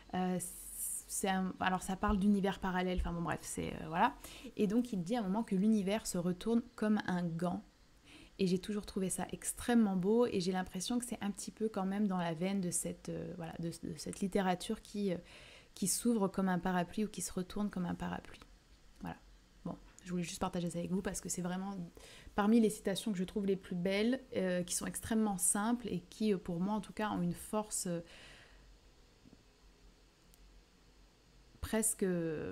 Alors ça parle d'univers parallèle, enfin bon bref, voilà. Et donc il dit à un moment que l'univers se retourne comme un gant. Et j'ai toujours trouvé ça extrêmement beau, et j'ai l'impression que c'est un petit peu quand même dans la veine de cette, voilà, de cette littérature qui s'ouvre comme un parapluie ou qui se retourne comme un parapluie. Voilà. Bon, je voulais juste partager ça avec vous parce que c'est vraiment parmi les citations que je trouve les plus belles, qui sont extrêmement simples et qui, pour moi en tout cas, ont une force... presque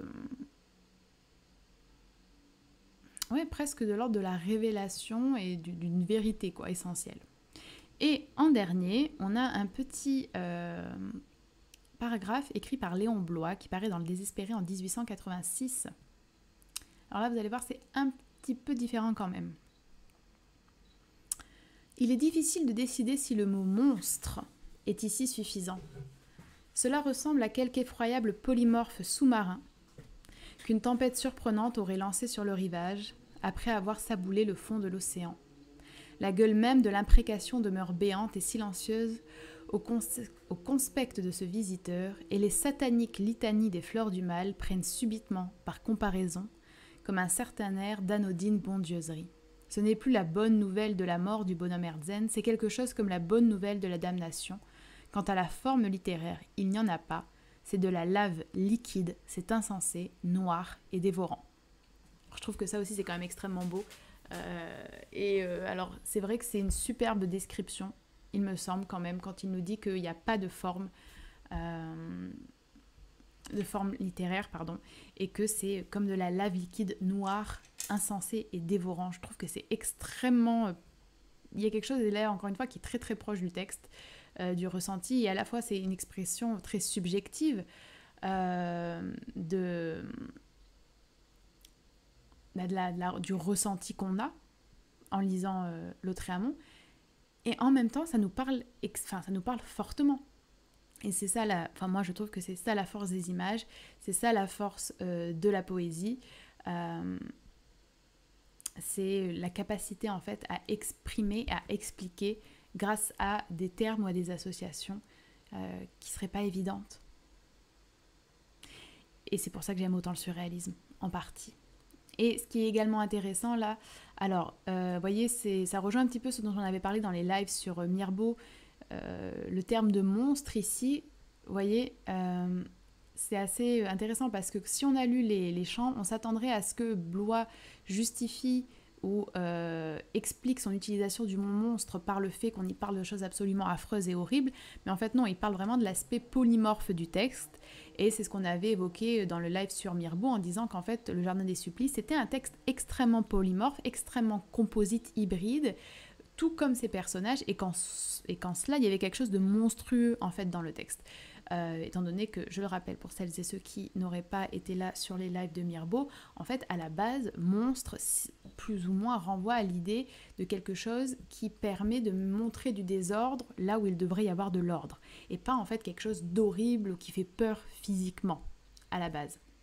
de l'ordre de la révélation et d'une vérité, quoi, essentielle. Et en dernier, on a un petit paragraphe écrit par Léon Bloy qui paraît dans Le Désespéré en 1886. Alors là, vous allez voir, c'est un petit peu différent quand même. Il est difficile de décider si le mot monstre est ici suffisant. Cela ressemble à quelque effroyable polymorphe sous-marin qu'une tempête surprenante aurait lancé sur le rivage après avoir saboulé le fond de l'océan. La gueule même de l'imprécation demeure béante et silencieuse au conspect de ce visiteur, et les sataniques litanies des fleurs du mal prennent subitement, par comparaison, comme un certain air d'anodine bondieuserie. Ce n'est plus la bonne nouvelle de la mort du bonhomme Herzen, c'est quelque chose comme la bonne nouvelle de la damnation. Quant à la forme littéraire, il n'y en a pas. C'est de la lave liquide, c'est insensé, noir et dévorant. Je trouve que ça aussi, c'est quand même extrêmement beau. Alors, c'est vrai que c'est une superbe description, il me semble quand même, quand il nous dit qu'il n'y a pas de forme littéraire, et que c'est comme de la lave liquide, noire, insensé et dévorant. Je trouve que c'est extrêmement... Il y a quelque chose, là, encore une fois, qui est très très proche du texte, du ressenti, et à la fois c'est une expression très subjective du ressenti qu'on a en lisant Lautréamont, et en même temps ça nous parle fortement, et c'est ça moi je trouve que c'est ça la force des images, c'est ça la force de la poésie, c'est la capacité en fait à exprimer, à expliquer grâce à des termes ou à des associations qui ne seraient pas évidentes. Et c'est pour ça que j'aime autant le surréalisme, en partie. Et ce qui est également intéressant là, alors, vous voyez, ça rejoint un petit peu ce dont on avait parlé dans les lives sur Mirbeau, le terme de monstre ici, vous voyez, c'est assez intéressant parce que si on a lu les chants, on s'attendrait à ce que Blois justifie ou explique son utilisation du mot monstre par le fait qu'on y parle de choses absolument affreuses et horribles, mais en fait non, il parle vraiment de l'aspect polymorphe du texte, et c'est ce qu'on avait évoqué dans le live sur Mirbeau en disant qu'en fait le Jardin des Supplices c'était un texte extrêmement polymorphe, extrêmement composite, hybride, tout comme ses personnages, et qu'en cela il y avait quelque chose de monstrueux en fait dans le texte. Étant donné que, je le rappelle pour celles et ceux qui n'auraient pas été là sur les lives de Mirbeau, en fait à la base, monstre plus ou moins renvoie à l'idée de quelque chose qui permet de montrer du désordre là où il devrait y avoir de l'ordre, et pas en fait quelque chose d'horrible ou qui fait peur physiquement à la base.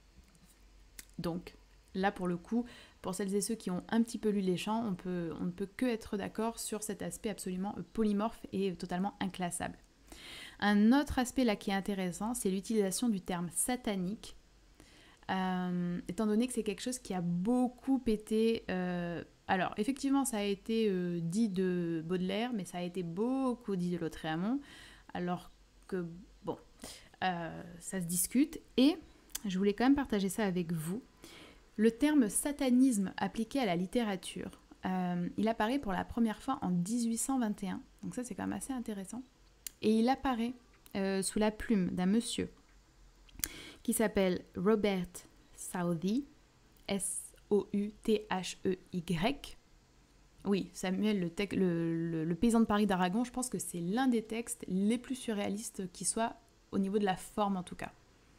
Donc, là pour le coup, pour celles et ceux qui ont un petit peu lu les chants, on ne peut que être d'accord sur cet aspect absolument polymorphe et totalement inclassable. Un autre aspect là qui est intéressant, c'est l'utilisation du terme satanique, étant donné que c'est quelque chose qui a beaucoup été... alors, effectivement, ça a été dit de Baudelaire, mais ça a été beaucoup dit de Lautréamont, alors que, bon, ça se discute. Et je voulais quand même partager ça avec vous. Le terme satanisme appliqué à la littérature, il apparaît pour la première fois en 1821, donc ça c'est quand même assez intéressant. Et il apparaît sous la plume d'un monsieur qui s'appelle Robert Southey, S-O-U-T-H-E-Y. Oui, Samuel, le paysan de Paris d'Aragon, je pense que c'est l'un des textes les plus surréalistes qui soit, au niveau de la forme en tout cas.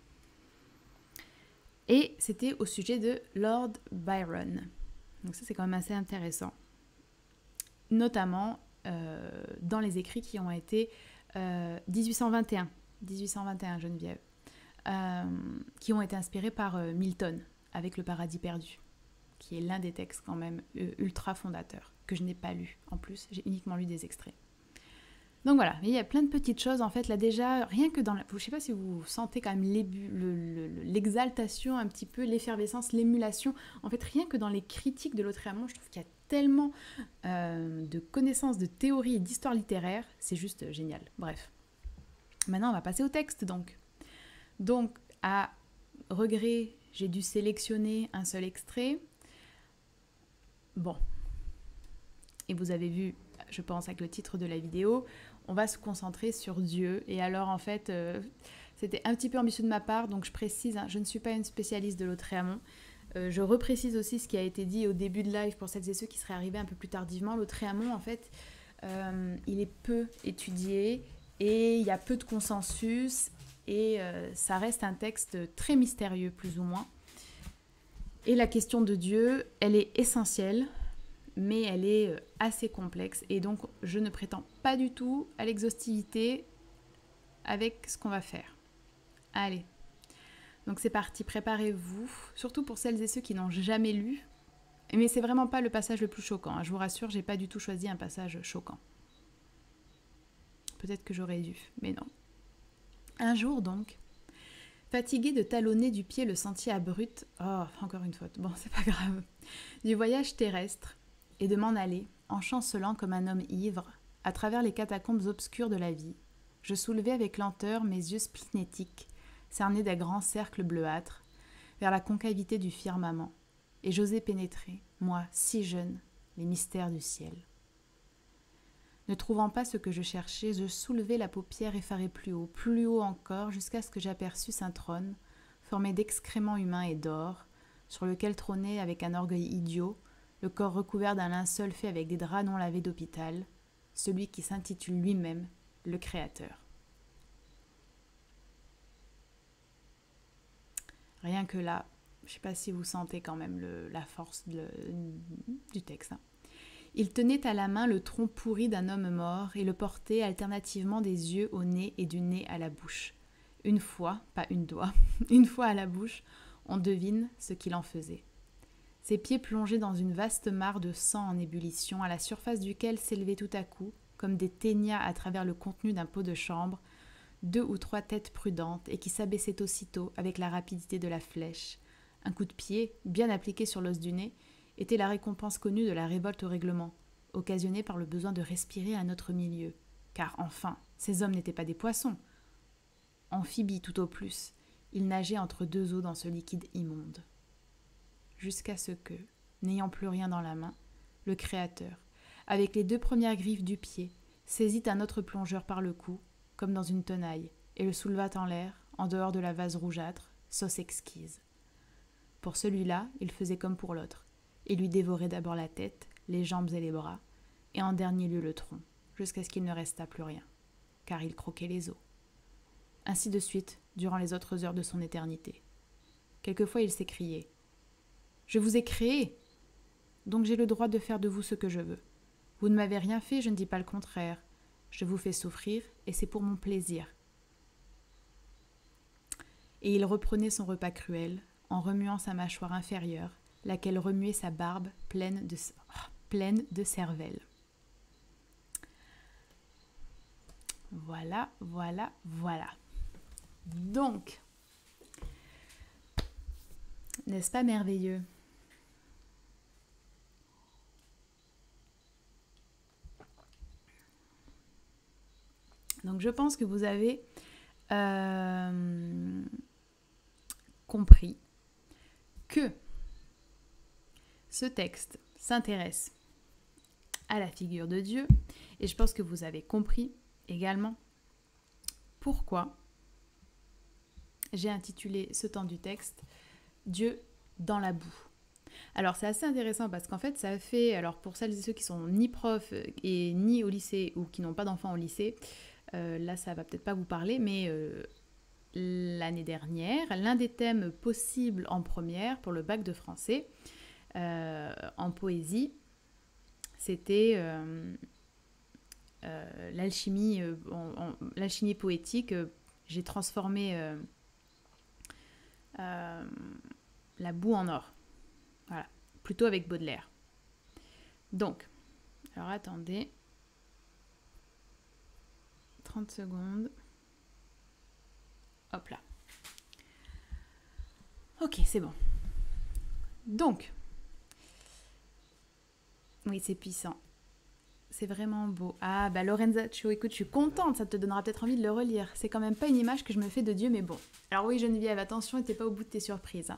Et c'était au sujet de Lord Byron. Donc ça c'est quand même assez intéressant. Notamment dans les écrits qui ont été 1821 Geneviève, qui ont été inspirés par Milton, avec Le Paradis perdu, qui est l'un des textes quand même ultra fondateurs, que je n'ai pas lu en plus, j'ai uniquement lu des extraits. Donc voilà, il y a plein de petites choses en fait là déjà, rien que dans je ne sais pas si vous sentez quand même l'exaltation un petit peu, l'effervescence, l'émulation, en fait rien que dans les critiques de Lautréamont, je trouve qu'il y a tellement de connaissances, de théories et d'histoire littéraire, c'est juste génial. Bref, maintenant on va passer au texte donc. Donc à regret, j'ai dû sélectionner un seul extrait. Bon, et vous avez vu, je pense avec le titre de la vidéo, on va se concentrer sur Dieu. Et alors en fait, c'était un petit peu ambitieux de ma part, donc je précise, hein, je ne suis pas une spécialiste de Lautréamont. Je reprécise aussi ce qui a été dit au début de live pour celles et ceux qui seraient arrivés un peu plus tardivement. Lautréamont, en fait, il est peu étudié et il y a peu de consensus et ça reste un texte très mystérieux, plus ou moins. Et la question de Dieu, elle est essentielle, mais elle est assez complexe et donc je ne prétends pas du tout à l'exhaustivité avec ce qu'on va faire. Allez, donc c'est parti, préparez-vous, surtout pour celles et ceux qui n'ont jamais lu, mais c'est vraiment pas le passage le plus choquant, hein. Je vous rassure, j'ai pas du tout choisi un passage choquant. Peut-être que j'aurais dû, mais non. Un jour donc, fatiguée de talonner du pied le sentier abrupt, oh, encore une faute, bon c'est pas grave, du voyage terrestre, et de m'en aller, en chancelant comme un homme ivre, à travers les catacombes obscures de la vie, je soulevais avec lenteur mes yeux splénétiques, cernés d'un grand cercle bleuâtre, vers la concavité du firmament, et j'osais pénétrer, moi, si jeune, les mystères du ciel. Ne trouvant pas ce que je cherchais, je soulevai la paupière effarée plus haut encore, jusqu'à ce que j'aperçusse un trône, formé d'excréments humains et d'or, sur lequel trônait avec un orgueil idiot, le corps recouvert d'un linceul fait avec des draps non lavés d'hôpital, celui qui s'intitule lui-même le Créateur. Rien que là, je ne sais pas si vous sentez quand même la force du texte. Hein. Il tenait à la main le tronc pourri d'un homme mort et le portait alternativement des yeux au nez et du nez à la bouche. Une fois, pas une doigt, une fois à la bouche, on devine ce qu'il en faisait. Ses pieds plongeaient dans une vaste mare de sang en ébullition, à la surface duquel s'élevaient tout à coup, comme des ténias à travers le contenu d'un pot de chambre, 2 ou 3 têtes prudentes et qui s'abaissaient aussitôt avec la rapidité de la flèche. Un coup de pied, bien appliqué sur l'os du nez, était la récompense connue de la révolte au règlement, occasionnée par le besoin de respirer un autre milieu. Car enfin, ces hommes n'étaient pas des poissons. Amphibies tout au plus, ils nageaient entre 2 eaux dans ce liquide immonde. Jusqu'à ce que, n'ayant plus rien dans la main, le Créateur, avec les 2 premières griffes du pied, saisit un autre plongeur par le cou, comme dans une tenaille, et le souleva en l'air, en dehors de la vase rougeâtre, sauce exquise. Pour celui-là, il faisait comme pour l'autre. Il lui dévorait d'abord la tête, les jambes et les bras, et en dernier lieu le tronc, jusqu'à ce qu'il ne restât plus rien, car il croquait les os. Ainsi de suite, durant les autres heures de son éternité. Quelquefois il s'écriait « Je vous ai créé, donc j'ai le droit de faire de vous ce que je veux. Vous ne m'avez rien fait, je ne dis pas le contraire. Je vous fais souffrir, et c'est pour mon plaisir. » Et il reprenait son repas cruel, en remuant sa mâchoire inférieure, laquelle remuait sa barbe pleine de cervelle. Voilà, voilà, voilà. Donc, n'est-ce pas merveilleux? Donc je pense que vous avez compris que ce texte s'intéresse à la figure de Dieu et je pense que vous avez compris également pourquoi j'ai intitulé ce temps du texte Dieu dans la boue. Alors c'est assez intéressant parce qu'en fait ça fait, alors pour celles et ceux qui sont ni profs et ni au lycée ou qui n'ont pas d'enfants au lycée, là ça va peut-être pas vous parler, mais l'année dernière, l'un des thèmes possibles en première pour le bac de français en poésie, c'était l'alchimie, l'alchimie poétique. J'ai transformé la boue en or. Voilà, plutôt avec Baudelaire. Donc, alors attendez, 30 secondes. Hop là. Ok, c'est bon. Donc, oui, c'est puissant. C'est vraiment beau. Ah, bah Lorenzaccio, écoute, je suis contente, ça te donnera peut-être envie de le relire. C'est quand même pas une image que je me fais de Dieu, mais bon. Alors oui, Geneviève, attention, t'es pas au bout de tes surprises.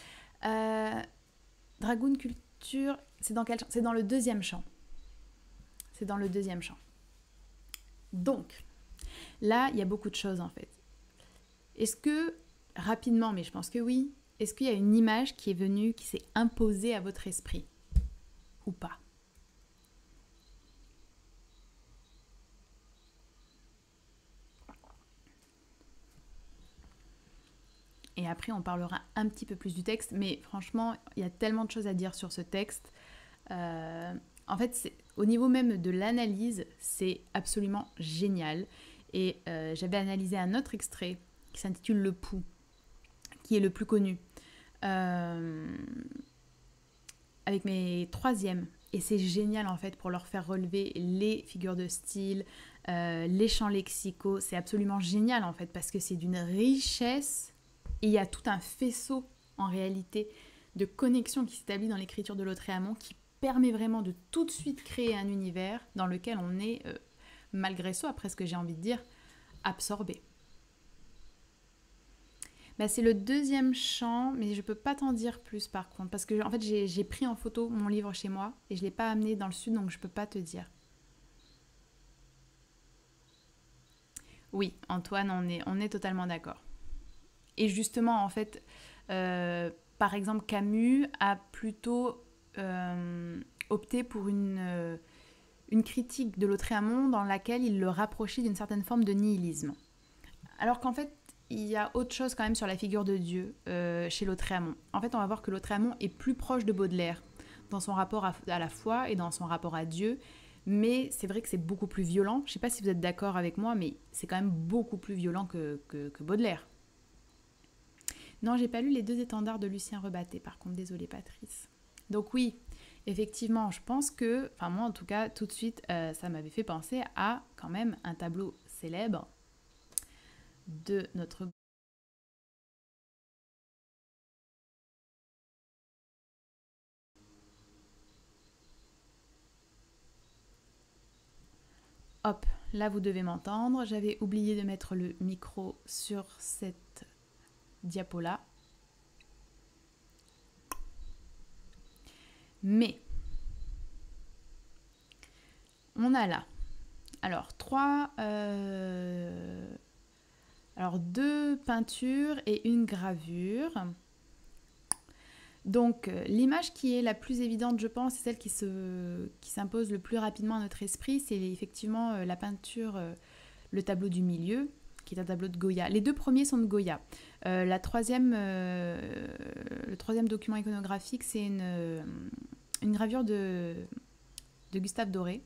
Dragoon Culture, c'est dans quel champ? C'est dans le deuxième champ. C'est dans le deuxième champ. Donc, là, il y a beaucoup de choses en fait. Est-ce que, rapidement, mais je pense que oui, est-ce qu'il y a une image qui est venue, qui s'est imposée à votre esprit? Ou pas? Et après, on parlera un petit peu plus du texte, mais franchement, il y a tellement de choses à dire sur ce texte. En fait, au niveau même de l'analyse, c'est absolument génial. Et j'avais analysé un autre extrait qui s'intitule Le Pouls, qui est le plus connu, avec mes troisièmes. Et c'est génial en fait pour leur faire relever les figures de style, les champs lexicaux. C'est absolument génial en fait parce que c'est d'une richesse. Et il y a tout un faisceau, en réalité, de connexion qui s'établit dans l'écriture de Lautréamont qui permet vraiment de tout de suite créer un univers dans lequel on est, malgré soi, presque j'ai envie de dire, absorbé. Bah, c'est le deuxième chant, mais je ne peux pas t'en dire plus par contre, parce que en fait, j'ai pris en photo mon livre chez moi et je ne l'ai pas amené dans le sud, donc je ne peux pas te dire. Oui, Antoine, on est totalement d'accord. Et justement, en fait, par exemple, Camus a plutôt opté pour une critique de Lautréamont dans laquelle il le rapprochait d'une certaine forme de nihilisme. Alors qu'en fait, il y a autre chose quand même sur la figure de Dieu chez Lautréamont. En fait, on va voir que Lautréamont est plus proche de Baudelaire dans son rapport à la foi et dans son rapport à Dieu. Mais c'est vrai que c'est beaucoup plus violent. Je ne sais pas si vous êtes d'accord avec moi, mais c'est quand même beaucoup plus violent que Baudelaire. Non, j'ai pas lu Les Deux étendards de Lucien Rebatté, par contre, désolée Patrice. Donc oui, effectivement, je pense que, enfin moi en tout cas, tout de suite, ça m'avait fait penser à quand même un tableau célèbre de notre... Hop, là vous devez m'entendre. J'avais oublié de mettre le micro sur cette diapo-là. Mais, on a là, alors, deux peintures et une gravure. Donc, l'image qui est la plus évidente, je pense, c'est celle qui s'impose le plus rapidement à notre esprit, c'est effectivement la peinture, le tableau du milieu, qui est un tableau de Goya. Les deux premiers sont de Goya. Le troisième document iconographique, c'est une gravure de Gustave Doré,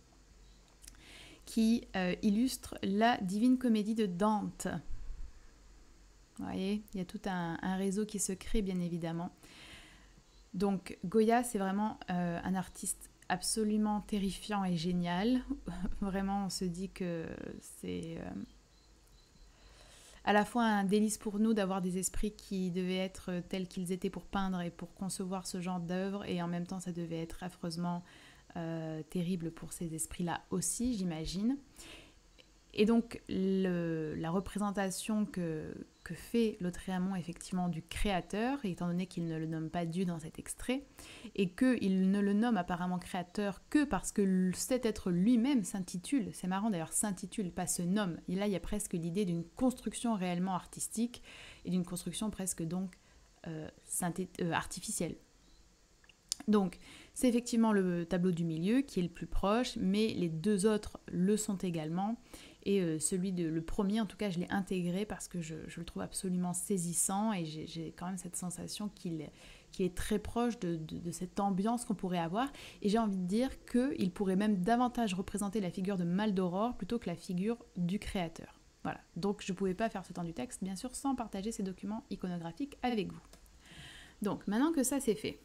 qui illustre la Divine Comédie de Dante. Vous voyez, il y a tout un réseau qui se crée, bien évidemment. Donc, Goya, c'est vraiment un artiste absolument terrifiant et génial. Vraiment, on se dit que c'est à la fois un délice pour nous d'avoir des esprits qui devaient être tels qu'ils étaient pour peindre et pour concevoir ce genre d'œuvre, et en même temps, ça devait être affreusement terrible pour ces esprits-là aussi, j'imagine. Et donc, la représentation que fait Lautréamont, effectivement, du créateur, étant donné qu'il ne le nomme pas Dieu dans cet extrait, et qu'il ne le nomme apparemment créateur que parce que cet être lui-même s'intitule, c'est marrant d'ailleurs, s'intitule, pas se nomme. Et là, il y a presque l'idée d'une construction réellement artistique, et d'une construction presque donc artificielle. Donc, c'est effectivement le tableau du milieu qui est le plus proche, mais les deux autres le sont également. Et le premier, en tout cas, je l'ai intégré parce que je le trouve absolument saisissant, et j'ai quand même cette sensation qu'il est très proche de cette ambiance qu'on pourrait avoir. Et j'ai envie de dire qu'il pourrait même davantage représenter la figure de Maldoror plutôt que la figure du créateur. Voilà, donc je ne pouvais pas faire ce temps du texte, bien sûr, sans partager ces documents iconographiques avec vous. Donc, maintenant que ça c'est fait,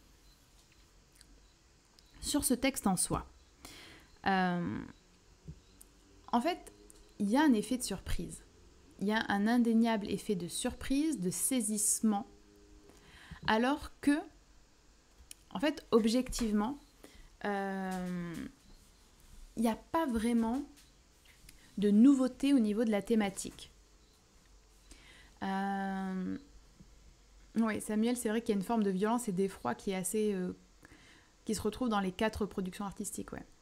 sur ce texte en soi, en fait, il y a un effet de surprise. Il y a un indéniable effet de surprise, de saisissement, alors que, en fait, objectivement, il n'y a pas vraiment de nouveauté au niveau de la thématique. Oui, Samuel, c'est vrai qu'il y a une forme de violence et d'effroi qui est assez... qui se retrouve dans les 4 productions artistiques, ouais.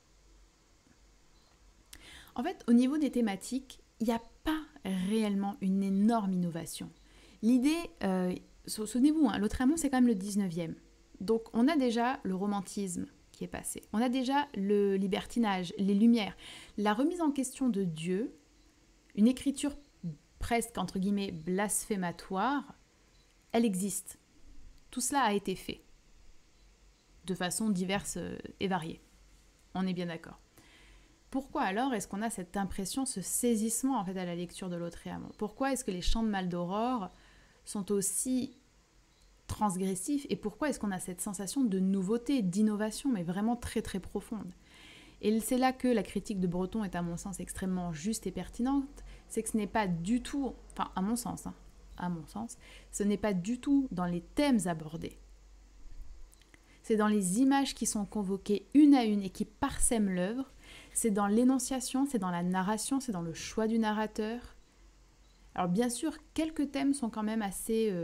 En fait, au niveau des thématiques, il n'y a pas réellement une énorme innovation. L'idée, souvenez-vous, Lautréamont, c'est quand même le 19e. Donc, on a déjà le romantisme qui est passé. On a déjà le libertinage, les Lumières, la remise en question de Dieu, une écriture presque, entre guillemets, blasphématoire, elle existe. Tout cela a été fait de façon diverse et variée. On est bien d'accord. Pourquoi alors est-ce qu'on a cette impression, ce saisissement en fait à la lecture de Lautréamont? Pourquoi est-ce que les chants de Maldoror sont aussi transgressifs, et pourquoi est-ce qu'on a cette sensation de nouveauté, d'innovation, mais vraiment très très profonde? Et c'est là que la critique de Breton est à mon sens extrêmement juste et pertinente, c'est que ce n'est pas du tout, enfin à mon sens, ce n'est pas du tout dans les thèmes abordés. C'est dans les images qui sont convoquées une à une et qui parsèment l'œuvre. C'est dans l'énonciation, c'est dans la narration, c'est dans le choix du narrateur. Alors bien sûr, quelques thèmes sont quand même assez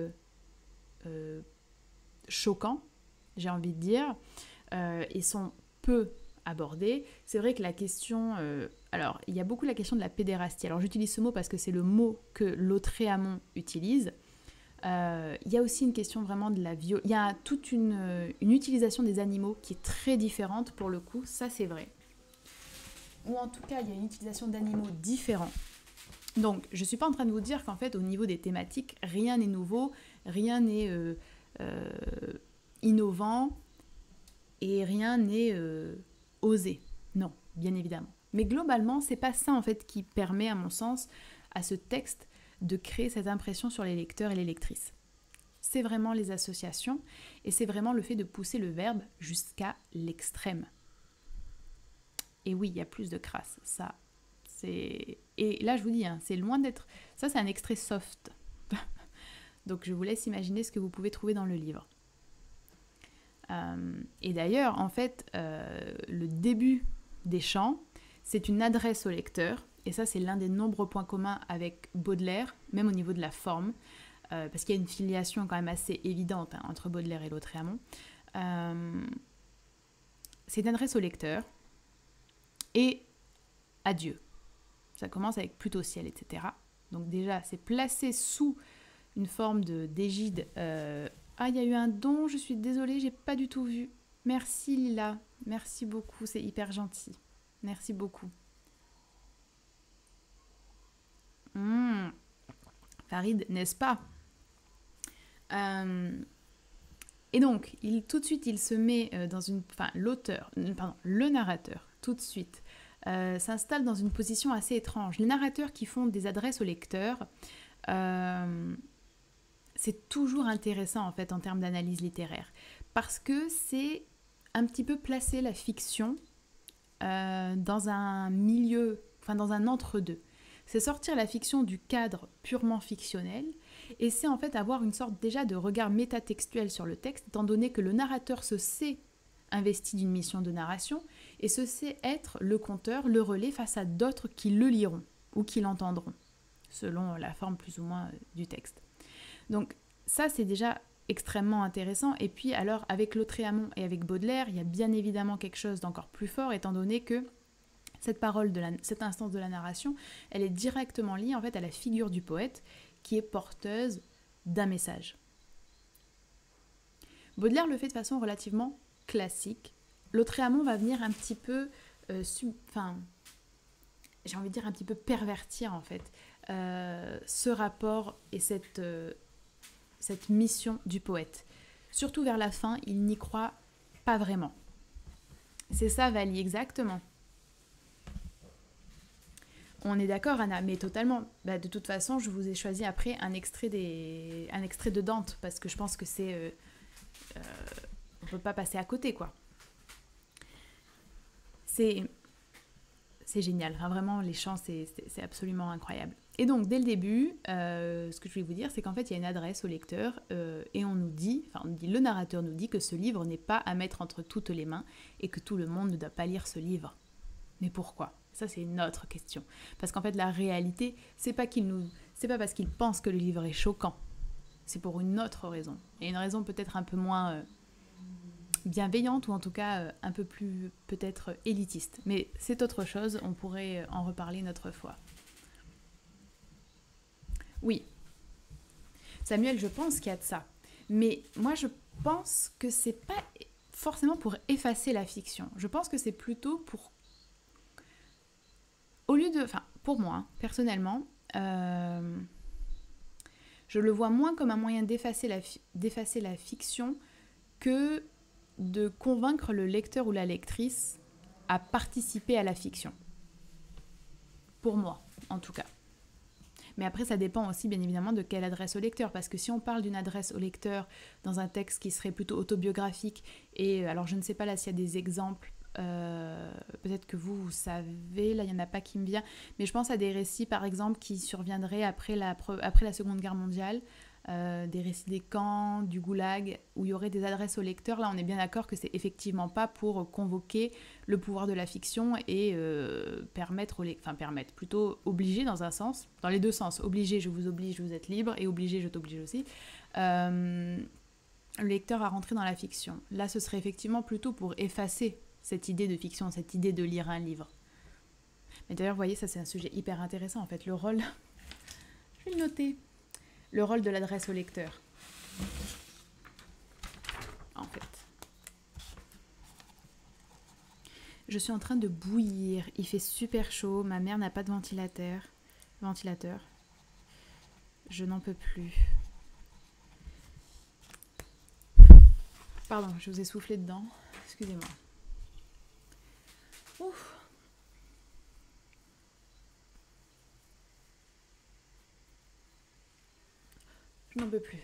choquants, j'ai envie de dire, et sont peu abordés. C'est vrai que la question... alors, il y a beaucoup la question de la pédérastie. Alors j'utilise ce mot parce que c'est le mot que Lautréamont utilise. Il y a aussi une question vraiment de la violence. Il y a toute une utilisation des animaux qui est très différente pour le coup, ça c'est vrai. Ou en tout cas, il y a une utilisation d'animaux différents. Donc, je ne suis pas en train de vous dire qu'en fait, au niveau des thématiques, rien n'est nouveau, rien n'est innovant et rien n'est osé. Non, bien évidemment. Mais globalement, c'est pas ça en fait qui permet, à mon sens, à ce texte de créer cette impression sur les lecteurs et les lectrices. C'est vraiment les associations et c'est vraiment le fait de pousser le verbe jusqu'à l'extrême. Et oui, il y a plus de crasse, ça. Et là, je vous dis, c'est loin d'être... Ça, c'est un extrait soft. Donc, je vous laisse imaginer ce que vous pouvez trouver dans le livre. Et d'ailleurs, en fait, le début des chants, c'est une adresse au lecteur. Et ça, c'est l'un des nombreux points communs avec Baudelaire, même au niveau de la forme, parce qu'il y a une filiation quand même assez évidente entre Baudelaire et Lautréamont. C'est une adresse au lecteur et à Dieu. Ça commence avec Plutôt ciel, etc. Donc déjà, c'est placé sous une forme d'égide. Ah, il y a eu un don, je suis désolée, j'ai pas du tout vu. Merci Lila, merci beaucoup, c'est hyper gentil. Merci beaucoup. Farid, n'est-ce pas? Et donc, tout de suite, il se met dans une... Enfin, le narrateur, tout de suite, s'installe dans une position assez étrange. Les narrateurs qui font des adresses au lecteur c'est toujours intéressant en fait en termes d'analyse littéraire, parce que c'est un petit peu placer la fiction dans un milieu, enfin dans un entre-deux. C'est sortir la fiction du cadre purement fictionnel, et c'est en fait avoir une sorte déjà de regard métatextuel sur le texte, étant donné que le narrateur se sait investi d'une mission de narration, et se sait être le conteur, le relais face à d'autres qui le liront, ou qui l'entendront, selon la forme plus ou moins du texte. Donc ça, c'est déjà extrêmement intéressant. Et puis alors, avec Lautréamont et avec Baudelaire, il y a bien évidemment quelque chose d'encore plus fort, étant donné que cette parole, cette instance de la narration, elle est directement liée en fait à la figure du poète, qui est porteuse d'un message. Baudelaire le fait de façon relativement classique. Lautréamont va venir un petit peu, j'ai envie de dire un petit peu pervertir en fait ce rapport et cette mission du poète. Surtout vers la fin, il n'y croit pas vraiment. C'est ça, Vali, exactement. On est d'accord, Anna, mais totalement. De toute façon, je vous ai choisi après un extrait de Dante, parce que je pense que c'est... on peut pas passer à côté, quoi. C'est génial. Enfin, vraiment, les chants, c'est absolument incroyable. Et donc, dès le début, ce que je voulais vous dire, c'est qu'en fait, il y a une adresse au lecteur, et le narrateur nous dit que ce livre n'est pas à mettre entre toutes les mains, et que tout le monde ne doit pas lire ce livre. Mais pourquoi ? Ça, c'est une autre question. Parce qu'en fait, la réalité, c'est pas parce qu'il pense que le livre est choquant. C'est pour une autre raison. Et une raison peut-être un peu moins bienveillante, ou en tout cas un peu plus peut-être élitiste. Mais c'est autre chose, on pourrait en reparler une autre fois. Oui. Samuel, je pense qu'il y a de ça. Mais moi, je pense que c'est pas forcément pour effacer la fiction. Je pense que c'est plutôt pour... pour moi, personnellement, je le vois moins comme un moyen d'effacer la fiction que de convaincre le lecteur ou la lectrice à participer à la fiction. Pour moi, en tout cas. Mais après, ça dépend aussi, bien évidemment, de quelle adresse au lecteur. Parce que si on parle d'une adresse au lecteur dans un texte qui serait plutôt autobiographique, et alors je ne sais pas là s'il y a des exemples, peut-être que vous savez, là il n'y en a pas qui me vient, mais je pense à des récits par exemple qui surviendraient après la Seconde Guerre mondiale, des récits des camps, du goulag, où il y aurait des adresses au lecteur. Là on est bien d'accord que c'est effectivement pas pour convoquer le pouvoir de la fiction et plutôt obliger dans un sens, dans les deux sens, obliger, je vous oblige, vous êtes libre, et obliger, je t'oblige aussi, le lecteur à rentrer dans la fiction. Là ce serait effectivement plutôt pour effacer cette idée de fiction, cette idée de lire un livre. Mais d'ailleurs, vous voyez, ça c'est un sujet hyper intéressant en fait, le rôle, je vais le noter, le rôle de l'adresse au lecteur. En fait. Je suis en train de bouillir, il fait super chaud, ma mère n'a pas de ventilateur. Je n'en peux plus. Pardon, je vous ai soufflé dedans, excusez-moi. Ouf. Je n'en peux plus.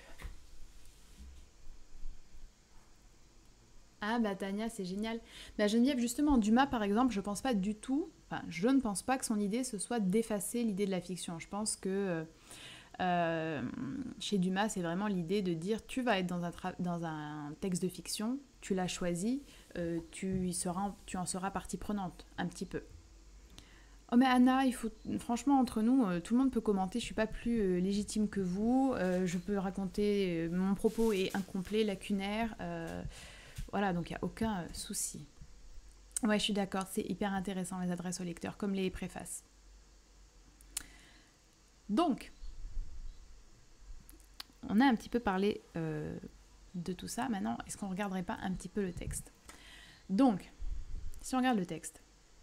Ah bah Tania, c'est génial. Bah Geneviève, justement, Dumas par exemple, je ne pense pas que son idée ce soit d'effacer l'idée de la fiction. Je pense que chez Dumas, c'est vraiment l'idée de dire tu vas être dans un texte de fiction, tu l'as choisi, tu en seras partie prenante, un petit peu. Oh mais Anna, franchement entre nous, tout le monde peut commenter, je suis pas plus légitime que vous, je peux raconter, mon propos est incomplet, lacunaire, voilà, donc il n'y a aucun souci. Ouais, je suis d'accord, c'est hyper intéressant les adresses au lecteur, comme les préfaces. Donc, on a un petit peu parlé de tout ça. Maintenant, est-ce qu'on ne regarderait pas un petit peu le texte ? Donc, si on regarde le texte,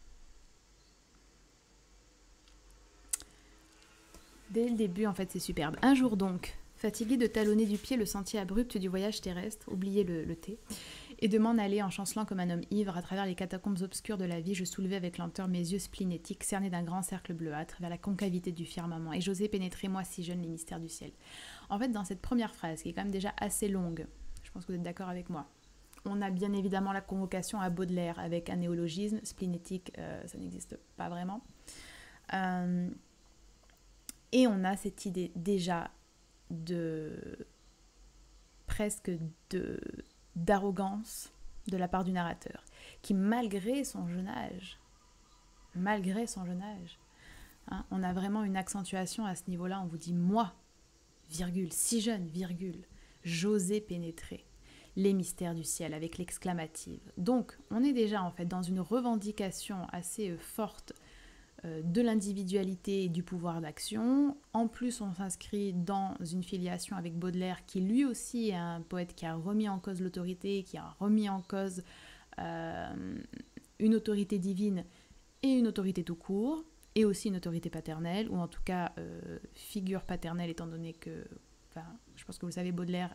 dès le début, en fait, c'est superbe. Un jour donc, fatigué de talonner du pied le sentier abrupt du voyage terrestre, oubliez le thé, Et de m'en aller en chancelant comme un homme ivre à travers les catacombes obscures de la vie, je soulevais avec lenteur mes yeux splénétiques cernés d'un grand cercle bleuâtre vers la concavité du firmament, et j'osais pénétrer moi si jeune les mystères du ciel. En fait, dans cette première phrase, qui est quand même déjà assez longue, je pense que vous êtes d'accord avec moi, on a bien évidemment la convocation à Baudelaire avec un néologisme, splénétique, ça n'existe pas vraiment. Et on a cette idée déjà presque d'arrogance de la part du narrateur, qui malgré son jeune âge, hein, on a vraiment une accentuation à ce niveau-là, on vous dit moi, virgule, si jeune, virgule, j'osais pénétrer les mystères du ciel avec l'exclamative. Donc on est déjà en fait dans une revendication assez forte de l'individualité et du pouvoir d'action. En plus, on s'inscrit dans une filiation avec Baudelaire, qui lui aussi est un poète qui a remis en cause l'autorité, qui a remis en cause une autorité divine et une autorité tout court, et aussi une autorité paternelle, ou en tout cas figure paternelle, étant donné que, je pense que vous le savez, Baudelaire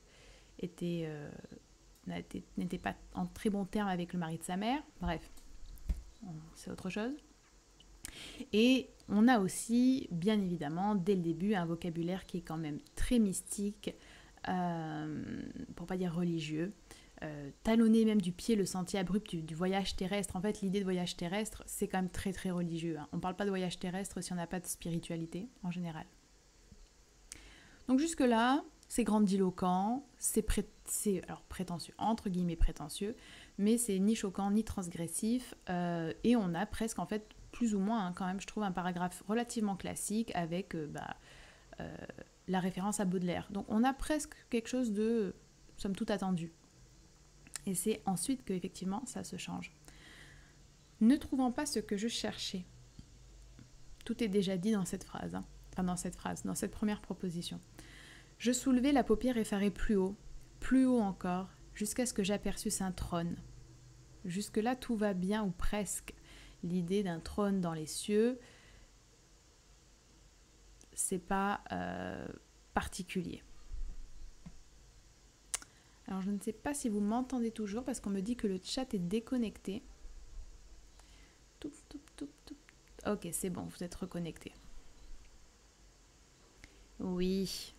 n'était pas en très bon terme avec le mari de sa mère. Bref, c'est autre chose. Et on a aussi, bien évidemment, dès le début, un vocabulaire qui est quand même très mystique, pour pas dire religieux, talonner même du pied le sentier abrupt du voyage terrestre. En fait, l'idée de voyage terrestre, c'est quand même très très religieux, hein. On ne parle pas de voyage terrestre si on n'a pas de spiritualité, en général. Donc jusque-là, c'est grandiloquent, c'est prétentieux, entre guillemets prétentieux, mais c'est ni choquant ni transgressif, et on a presque en fait plus ou moins, hein, quand même, je trouve un paragraphe relativement classique avec la référence à Baudelaire. Donc on a presque quelque chose de, somme toute, attendu. Et c'est ensuite que effectivement ça se change. Ne trouvant pas ce que je cherchais, tout est déjà dit dans cette phrase, hein. Enfin dans cette première proposition. Je soulevai la paupière effarée plus haut encore, jusqu'à ce que j'aperçusse un trône. Jusque-là, tout va bien, ou presque. L'idée d'un trône dans les cieux, c'est pas particulier. Alors, je ne sais pas si vous m'entendez toujours, parce qu'on me dit que le chat est déconnecté. Ok, c'est bon, vous êtes reconnecté. Oui.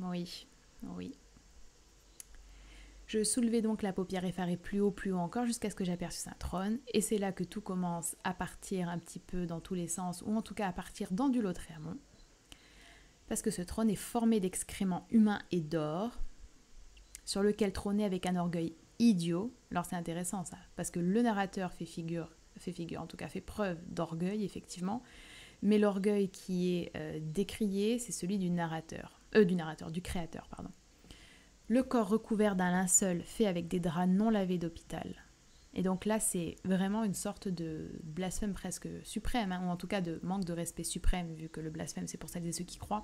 Je soulevai donc la paupière effarée plus haut encore, jusqu'à ce que j'aperçusse un trône, et c'est là que tout commence à partir un petit peu dans tous les sens, ou en tout cas à partir dans du Lautréamont, parce que ce trône est formé d'excréments humains et d'or, sur lequel trônait avec un orgueil idiot. Alors c'est intéressant ça, parce que le narrateur fait preuve d'orgueil, effectivement, mais l'orgueil qui est décrié, c'est celui du créateur, pardon. Le corps recouvert d'un linceul fait avec des draps non lavés d'hôpital. Et donc là, c'est vraiment une sorte de blasphème presque suprême, hein, ou en tout cas de manque de respect suprême, vu que le blasphème, c'est pour celles et ceux qui croient.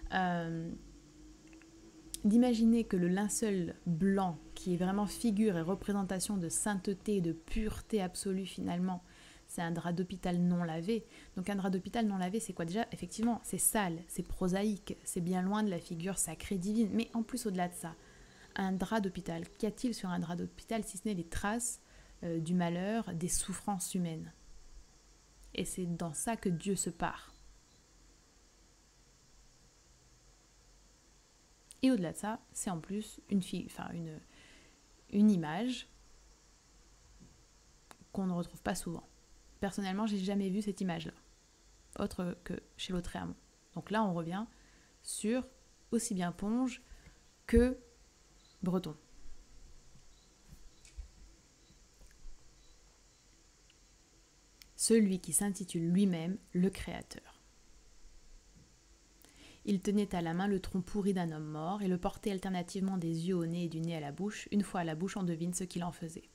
D'imaginer que le linceul blanc, qui est vraiment figure et représentation de sainteté et de pureté absolue finalement, c'est un drap d'hôpital non lavé. Donc un drap d'hôpital non lavé, c'est quoi déjà? Effectivement, c'est sale, c'est prosaïque, c'est bien loin de la figure sacrée divine. Mais en plus, au-delà de ça, un drap d'hôpital, qu'y a-t-il sur un drap d'hôpital si ce n'est les traces du malheur, des souffrances humaines? Et c'est dans ça que Dieu se pare. Et au-delà de ça, c'est en plus une image qu'on ne retrouve pas souvent. Personnellement, j'ai jamais vu cette image-là, autre que chez Lautréamont. Donc là, on revient sur aussi bien Ponge que Breton. Celui qui s'intitule lui-même le Créateur. Il tenait à la main le tronc pourri d'un homme mort et le portait alternativement des yeux au nez et du nez à la bouche. Une fois à la bouche, on devine ce qu'il en faisait.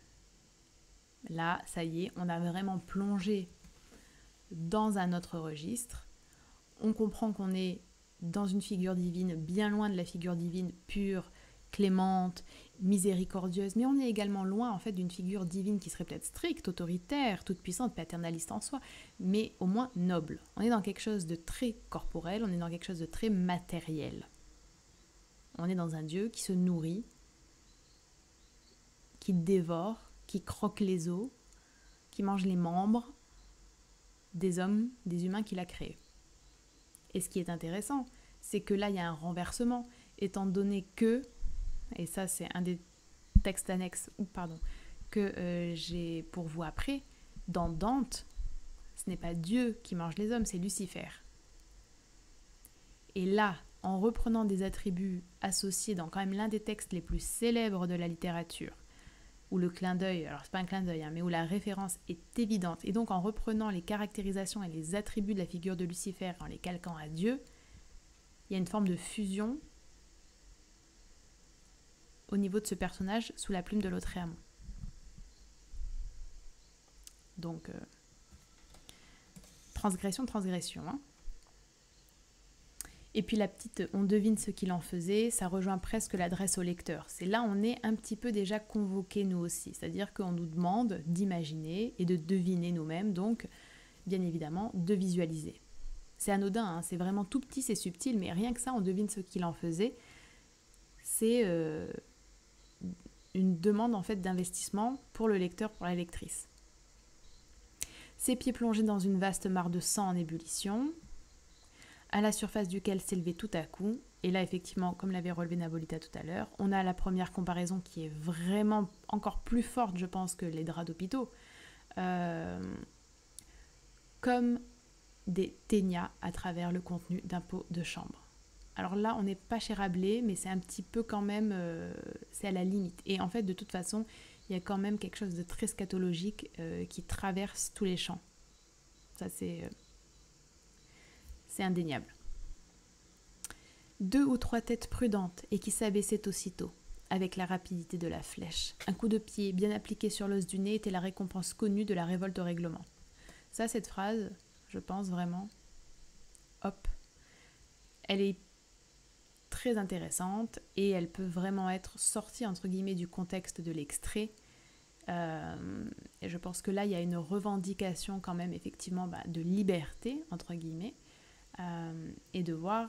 Là, ça y est, on a vraiment plongé dans un autre registre. On comprend qu'on est dans une figure divine, bien loin de la figure divine pure, clémente, miséricordieuse, mais on est également loin en fait d'une figure divine qui serait peut-être stricte, autoritaire, toute puissante, paternaliste en soi, mais au moins noble. On est dans quelque chose de très corporel, on est dans quelque chose de très matériel. On est dans un Dieu qui se nourrit qui dévore, qui croque les os, qui mange les membres des hommes, des humains qu'il a créés. Et ce qui est intéressant, c'est que là, il y a un renversement, étant donné que, et ça c'est un des textes annexes, que j'ai pour vous après, dans Dante, ce n'est pas Dieu qui mange les hommes, c'est Lucifer. Et là, en reprenant des attributs associés dans quand même l'un des textes les plus célèbres de la littérature, où le clin d'œil, alors c'est pas un clin d'œil, mais où la référence est évidente, et donc en reprenant les caractérisations et les attributs de la figure de Lucifer en les calquant à Dieu, il y a une forme de fusion au niveau de ce personnage sous la plume de Lautréamont. Donc, transgression, hein. Et puis la petite « on devine ce qu'il en faisait », ça rejoint presque l'adresse au lecteur. C'est là on est un petit peu déjà convoqués nous aussi, c'est-à-dire qu'on nous demande d'imaginer et de deviner nous-mêmes, donc bien évidemment de visualiser. C'est anodin, hein, c'est vraiment tout petit, c'est subtil, mais rien que ça, on devine ce qu'il en faisait. C'est une demande en fait d'investissement pour le lecteur, pour la lectrice. Ses pieds plongés dans une vaste mare de sang en ébullition, à la surface duquel s'élevait tout à coup, et là effectivement, comme l'avait relevé Nabolita tout à l'heure, on a la première comparaison qui est vraiment encore plus forte, je pense, que les draps d'hôpitaux, comme des ténias à travers le contenu d'un pot de chambre. Alors là, on n'est pas chez Rabelais, mais c'est un petit peu quand même, c'est à la limite. Et en fait, de toute façon, il y a quand même quelque chose de très scatologique qui traverse tous les champs. Ça, c'est indéniable. 2 ou 3 têtes prudentes et qui s'abaissaient aussitôt, avec la rapidité de la flèche. Un coup de pied bien appliqué sur l'os du nez était la récompense connue de la révolte au règlement. Ça, cette phrase, je pense vraiment, hop, elle est très intéressante et elle peut vraiment être sortie, entre guillemets, du contexte de l'extrait. Et je pense que là, il y a une revendication quand même, effectivement, de liberté, entre guillemets, et de voir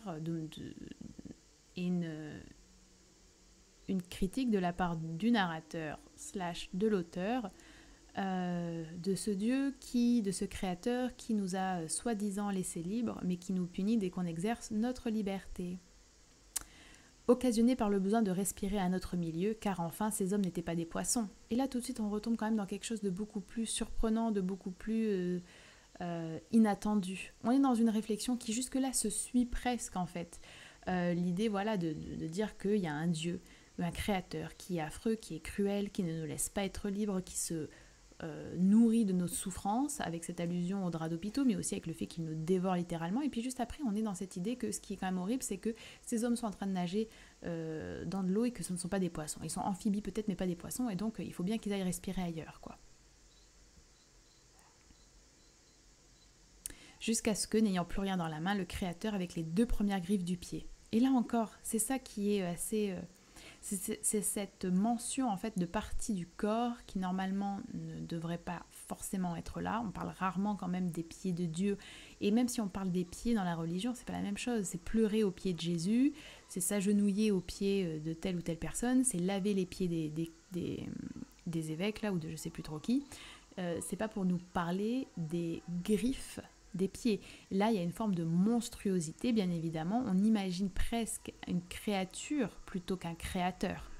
une critique de la part du narrateur / de l'auteur de ce Dieu, de ce créateur qui nous a soi-disant laissés libres, mais qui nous punit dès qu'on exerce notre liberté. Occasionné par le besoin de respirer à notre milieu, car enfin ces hommes n'étaient pas des poissons. Et là tout de suite on retombe quand même dans quelque chose de beaucoup plus surprenant, de beaucoup plus inattendu. On est dans une réflexion qui jusque-là se suit presque en fait. L'idée voilà de dire qu'il y a un Dieu, un créateur qui est affreux, qui est cruel, qui ne nous laisse pas être libres, qui se nourrit de nos souffrances, avec cette allusion au drap d'hôpitaux, mais aussi avec le fait qu'il nous dévore littéralement. Et puis juste après, on est dans cette idée que ce qui est quand même horrible, c'est que ces hommes sont en train de nager dans de l'eau et que ce ne sont pas des poissons. Ils sont amphibies peut-être, mais pas des poissons, et donc il faut bien qu'ils aillent respirer ailleurs, quoi. Jusqu'à ce que, n'ayant plus rien dans la main, le créateur avec les 2 premières griffes du pied. Et là encore, c'est ça qui est assez... c'est cette mention en fait de partie du corps qui normalement ne devrait pas forcément être là. On parle rarement quand même des pieds de Dieu. Et même si on parle des pieds dans la religion, c'est pas la même chose. C'est pleurer aux pieds de Jésus, c'est s'agenouiller aux pieds de telle ou telle personne, c'est laver les pieds des évêques là ou de je sais plus trop qui. C'est pas pour nous parler des griffes des pieds. Là, il y a une forme de monstruosité, bien évidemment. On imagine presque une créature plutôt qu'un créateur.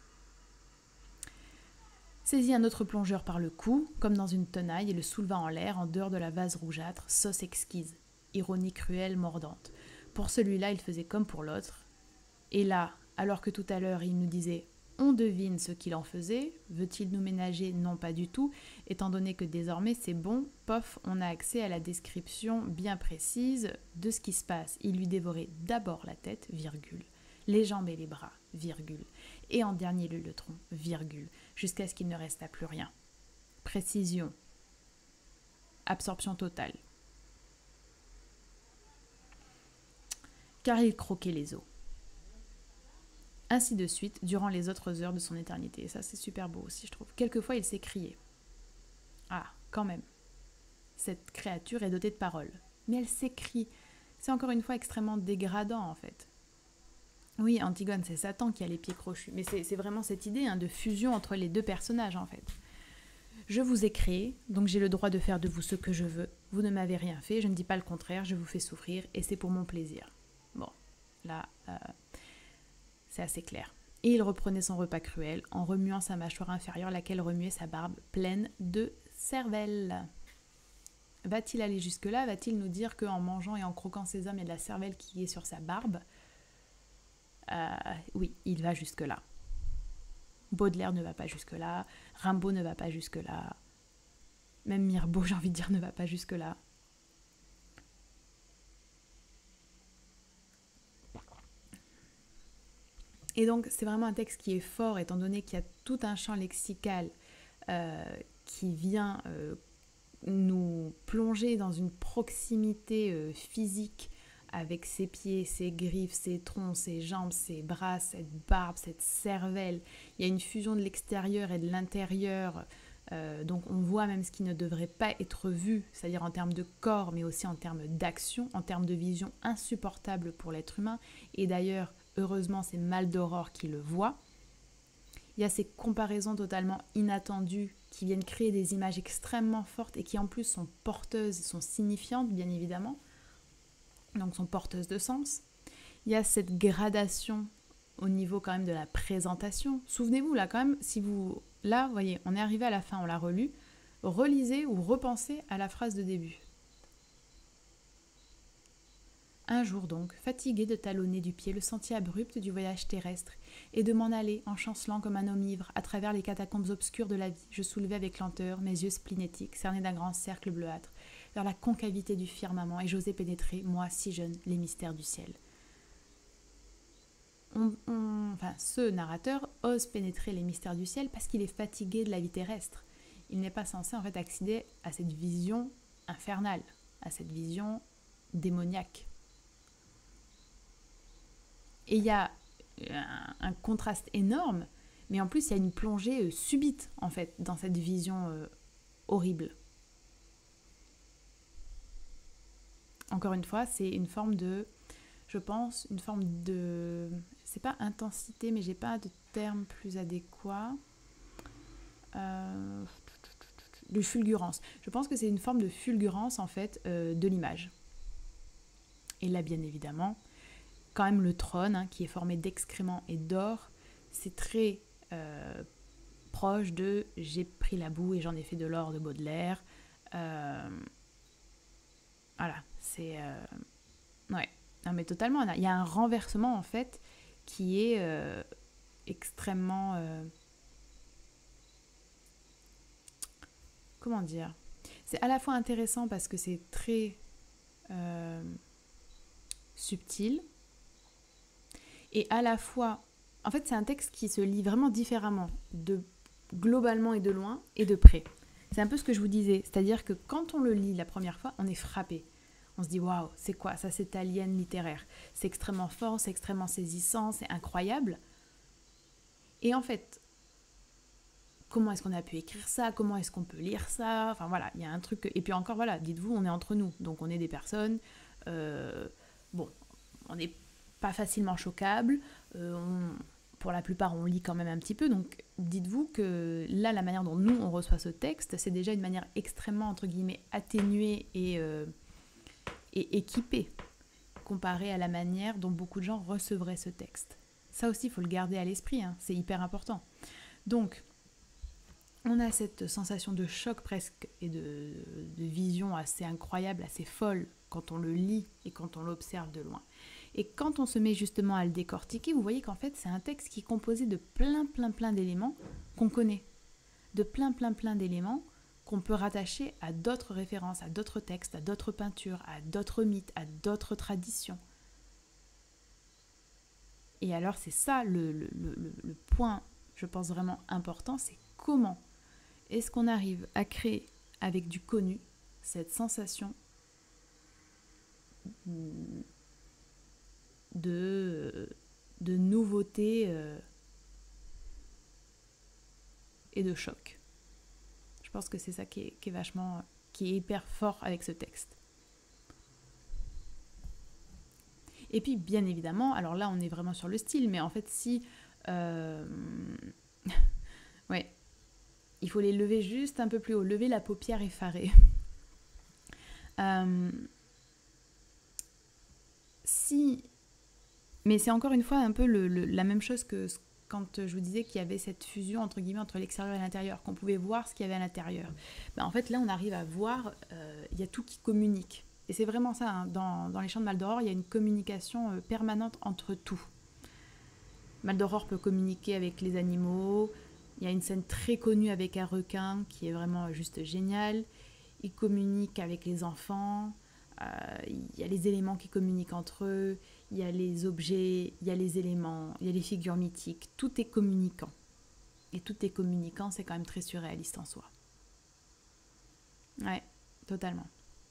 Saisit un autre plongeur par le cou, comme dans une tenaille, et le souleva en l'air, en dehors de la vase rougeâtre, sauce exquise, ironie cruelle, mordante. Pour celui-là, il faisait comme pour l'autre. Et là, alors que tout à l'heure, il nous disait on devine ce qu'il en faisait. Veut-il nous ménager? Non, pas du tout, étant donné que désormais c'est bon, pof, on a accès à la description bien précise de ce qui se passe. Il lui dévorait d'abord la tête, virgule, les jambes et les bras, virgule, et en dernier lieu le tronc, virgule, jusqu'à ce qu'il ne restât plus rien. Précision, absorption totale. Car il croquait les os. Ainsi de suite, durant les autres heures de son éternité. Et ça, c'est super beau aussi, je trouve. Quelquefois, il s'est crié. Ah, quand même. Cette créature est dotée de paroles. Mais elle s'écrie. C'est encore une fois extrêmement dégradant, en fait. Oui, Antigone, c'est Satan qui a les pieds crochus. Mais c'est vraiment cette idée de fusion entre les deux personnages, en fait. Je vous ai créé, donc j'ai le droit de faire de vous ce que je veux. Vous ne m'avez rien fait, je ne dis pas le contraire, je vous fais souffrir, et c'est pour mon plaisir. Bon, là, c'est assez clair. Et il reprenait son repas cruel, en remuant sa mâchoire inférieure, laquelle remuait sa barbe pleine de cervelle. Va-t-il aller jusque-là? Va-t-il nous dire qu'en mangeant et en croquant ses hommes, il y a de la cervelle qui est sur sa barbe? Oui, il va jusque-là. Baudelaire ne va pas jusque-là, Rimbaud ne va pas jusque-là, même Mirbeau, j'ai envie de dire, ne va pas jusque-là. Et donc, c'est vraiment un texte qui est fort, étant donné qu'il y a tout un champ lexical qui vient nous plonger dans une proximité physique avec ses pieds, ses griffes, ses troncs, ses jambes, ses bras, cette barbe, cette cervelle. Il y a une fusion de l'extérieur et de l'intérieur. Donc on voit même ce qui ne devrait pas être vu, c'est-à-dire en termes de corps, mais aussi en termes d'action, en termes de vision insupportable pour l'être humain. Et d'ailleurs, heureusement, c'est Maldoror qui le voit. Il y a ces comparaisons totalement inattendues qui viennent créer des images extrêmement fortes et qui en plus sont porteuses, sont signifiantes bien évidemment, donc sont porteuses de sens. Il y a cette gradation au niveau quand même de la présentation. Souvenez-vous là quand même, si vous... Là, vous voyez, on est arrivé à la fin, on l'a relu. Relisez ou repensez à la phrase de début. Un jour donc, fatigué de talonner du pied le sentier abrupt du voyage terrestre et de m'en aller, en chancelant comme un homme ivre, à travers les catacombes obscures de la vie, je soulevais avec lenteur mes yeux splénétiques, cernés d'un grand cercle bleuâtre, vers la concavité du firmament, et j'osais pénétrer, moi si jeune, les mystères du ciel. Ce narrateur ose pénétrer les mystères du ciel parce qu'il est fatigué de la vie terrestre. Il n'est pas censé en fait accéder à cette vision infernale, à cette vision démoniaque. Et il y a un contraste énorme, mais en plus il y a une plongée subite en fait dans cette vision horrible. Encore une fois, c'est une forme de, je pense, une forme de, c'est pas intensité, mais j'ai pas de terme plus adéquat. De fulgurance. Je pense que c'est une forme de fulgurance en fait de l'image. Et là, bien évidemment, quand même le trône, qui est formé d'excréments et d'or, c'est très proche de j'ai pris la boue et j'en ai fait de l'or de Baudelaire. Voilà, c'est... ouais, non mais totalement. Il y a un renversement en fait qui est extrêmement... comment dire? C'est à la fois intéressant parce que c'est très subtil, et à la fois, en fait c'est un texte qui se lit vraiment différemment, de globalement et de loin et de près. C'est un peu ce que je vous disais, c'est-à-dire que quand on le lit la première fois, on est frappé. On se dit waouh, c'est quoi ça, cet alien littéraire? C'est extrêmement fort, c'est extrêmement saisissant, c'est incroyable. Et en fait, comment est-ce qu'on a pu écrire ça? Comment est-ce qu'on peut lire ça? Enfin voilà, il y a un truc. Et puis encore, voilà, dites-vous, on est entre nous, donc on est des personnes. Bon, on n'est pas facilement choquables. Pour la plupart, on lit quand même un petit peu. Donc dites-vous que là, la manière dont nous, on reçoit ce texte, c'est déjà une manière extrêmement, entre guillemets, atténuée et équipée, comparée à la manière dont beaucoup de gens recevraient ce texte. Ça aussi, il faut le garder à l'esprit, hein, c'est hyper important. Donc, on a cette sensation de choc presque et de vision assez incroyable, assez folle quand on le lit et quand on l'observe de loin. Et quand on se met justement à le décortiquer, vous voyez qu'en fait c'est un texte qui est composé de plein d'éléments qu'on connaît, de plein d'éléments qu'on peut rattacher à d'autres références, à d'autres textes, à d'autres peintures, à d'autres mythes, à d'autres traditions. Et alors c'est ça le point, je pense vraiment important, c'est comment est-ce qu'on arrive à créer avec du connu cette sensation de nouveauté et de choc. Je pense que c'est ça qui est vachement, qui est hyper fort avec ce texte. Et puis bien évidemment, alors là on est vraiment sur le style, mais en fait si... ouais, il faut les lever juste un peu plus haut, lever la paupière effarée. Si... Mais c'est encore une fois un peu la même chose que quand je vous disais qu'il y avait cette fusion entre guillemets entre l'extérieur et l'intérieur, qu'on pouvait voir ce qu'il y avait à l'intérieur. Ben, en fait là on arrive à voir, il y a tout qui communique. Et c'est vraiment ça, hein. Dans les chants de Maldoror, il y a une communication permanente entre tout. Maldoror peut communiquer avec les animaux, il y a une scène très connue avec un requin qui est vraiment juste géniale. Il communique avec les enfants, il y a les éléments qui communiquent entre eux, il y a les objets, il y a les éléments, il y a les figures mythiques, tout est communicant. Et tout est communicant, c'est quand même très surréaliste en soi. Ouais, totalement.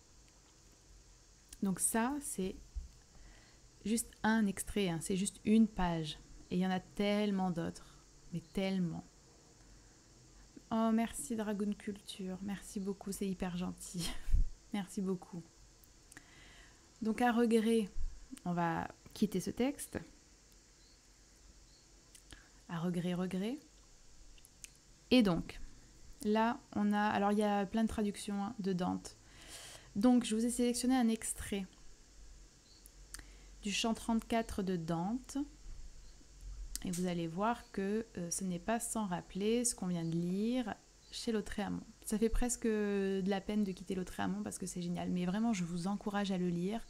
Donc ça, c'est juste un extrait, hein, c'est juste une page. Et il y en a tellement d'autres, mais tellement. Oh, merci Dragon Culture, merci beaucoup, c'est hyper gentil. Merci beaucoup. Donc à regret, on va quitter ce texte. À regret, regret. Et donc, là, on a... Alors, il y a plein de traductions, hein, de Dante. Donc, je vous ai sélectionné un extrait du chant 34 de Dante. Et vous allez voir que ce n'est pas sans rappeler ce qu'on vient de lire chez Lautréamont. Ça fait presque de la peine de quitter Lautréamont parce que c'est génial. Mais vraiment, je vous encourage à le lire.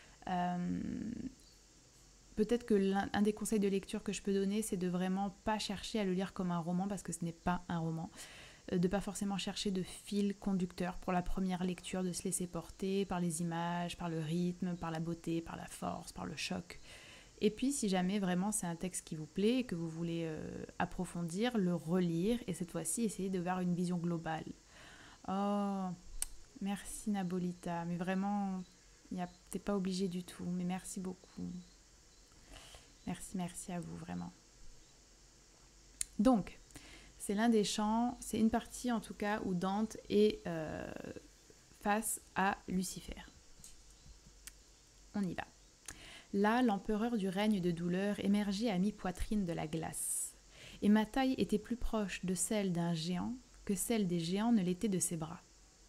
Peut-être que l'un des conseils de lecture que je peux donner, c'est de vraiment pas chercher à le lire comme un roman parce que ce n'est pas un roman. De pas forcément chercher de fil conducteur pour la première lecture, de se laisser porter par les images, par le rythme, par la beauté, par la force, par le choc. Et puis si jamais vraiment c'est un texte qui vous plaît et que vous voulez approfondir, le relire et cette fois-ci essayer de voir une vision globale. Oh, merci Nabolita, mais vraiment, t'es pas obligé du tout, mais merci beaucoup. Merci à vous, vraiment. Donc, c'est l'un des chants, c'est une partie en tout cas où Dante est face à Lucifer. On y va. Là, l'empereur du règne de douleur émergeait à mi-poitrine de la glace, et ma taille était plus proche de celle d'un géant que celle des géants ne l'était de ses bras.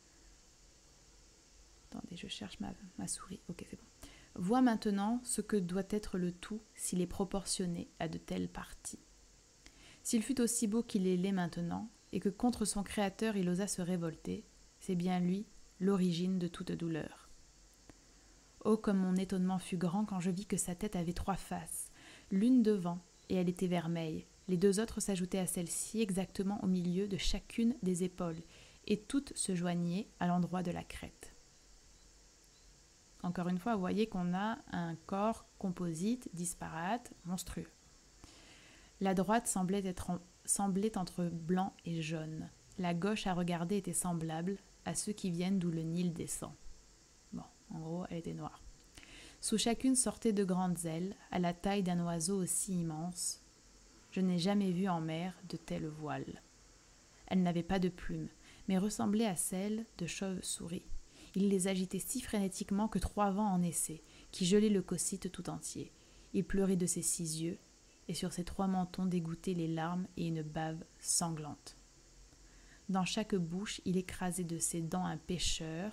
Attendez, je cherche ma souris. Ok, c'est bon. Vois maintenant ce que doit être le tout s'il est proportionné à de telles parties. S'il fut aussi beau qu'il l'est maintenant, et que contre son créateur il osa se révolter, c'est bien lui l'origine de toute douleur. Oh, comme mon étonnement fut grand quand je vis que sa tête avait 3 faces, l'une devant, et elle était vermeille, les 2 autres s'ajoutaient à celle-ci exactement au milieu de chacune des épaules, et toutes se joignaient à l'endroit de la crête. Encore une fois, vous voyez qu'on a un corps composite, disparate, monstrueux. La droite semblait entre blanc et jaune. La gauche à regarder était semblable à ceux qui viennent d'où le Nil descend. Bon, en gros, elle était noire. Sous chacune sortaient de grandes ailes, à la taille d'un oiseau aussi immense. Je n'ai jamais vu en mer de telles voiles. Elles n'avaient pas de plumes, mais ressemblaient à celles de chauves-souris. Il les agitait si frénétiquement que 3 vents en naissaient, qui gelaient le cocyte tout entier. Il pleurait de ses 6 yeux, et sur ses 3 mentons dégoûtaient les larmes et une bave sanglante. Dans chaque bouche, il écrasait de ses dents un pêcheur,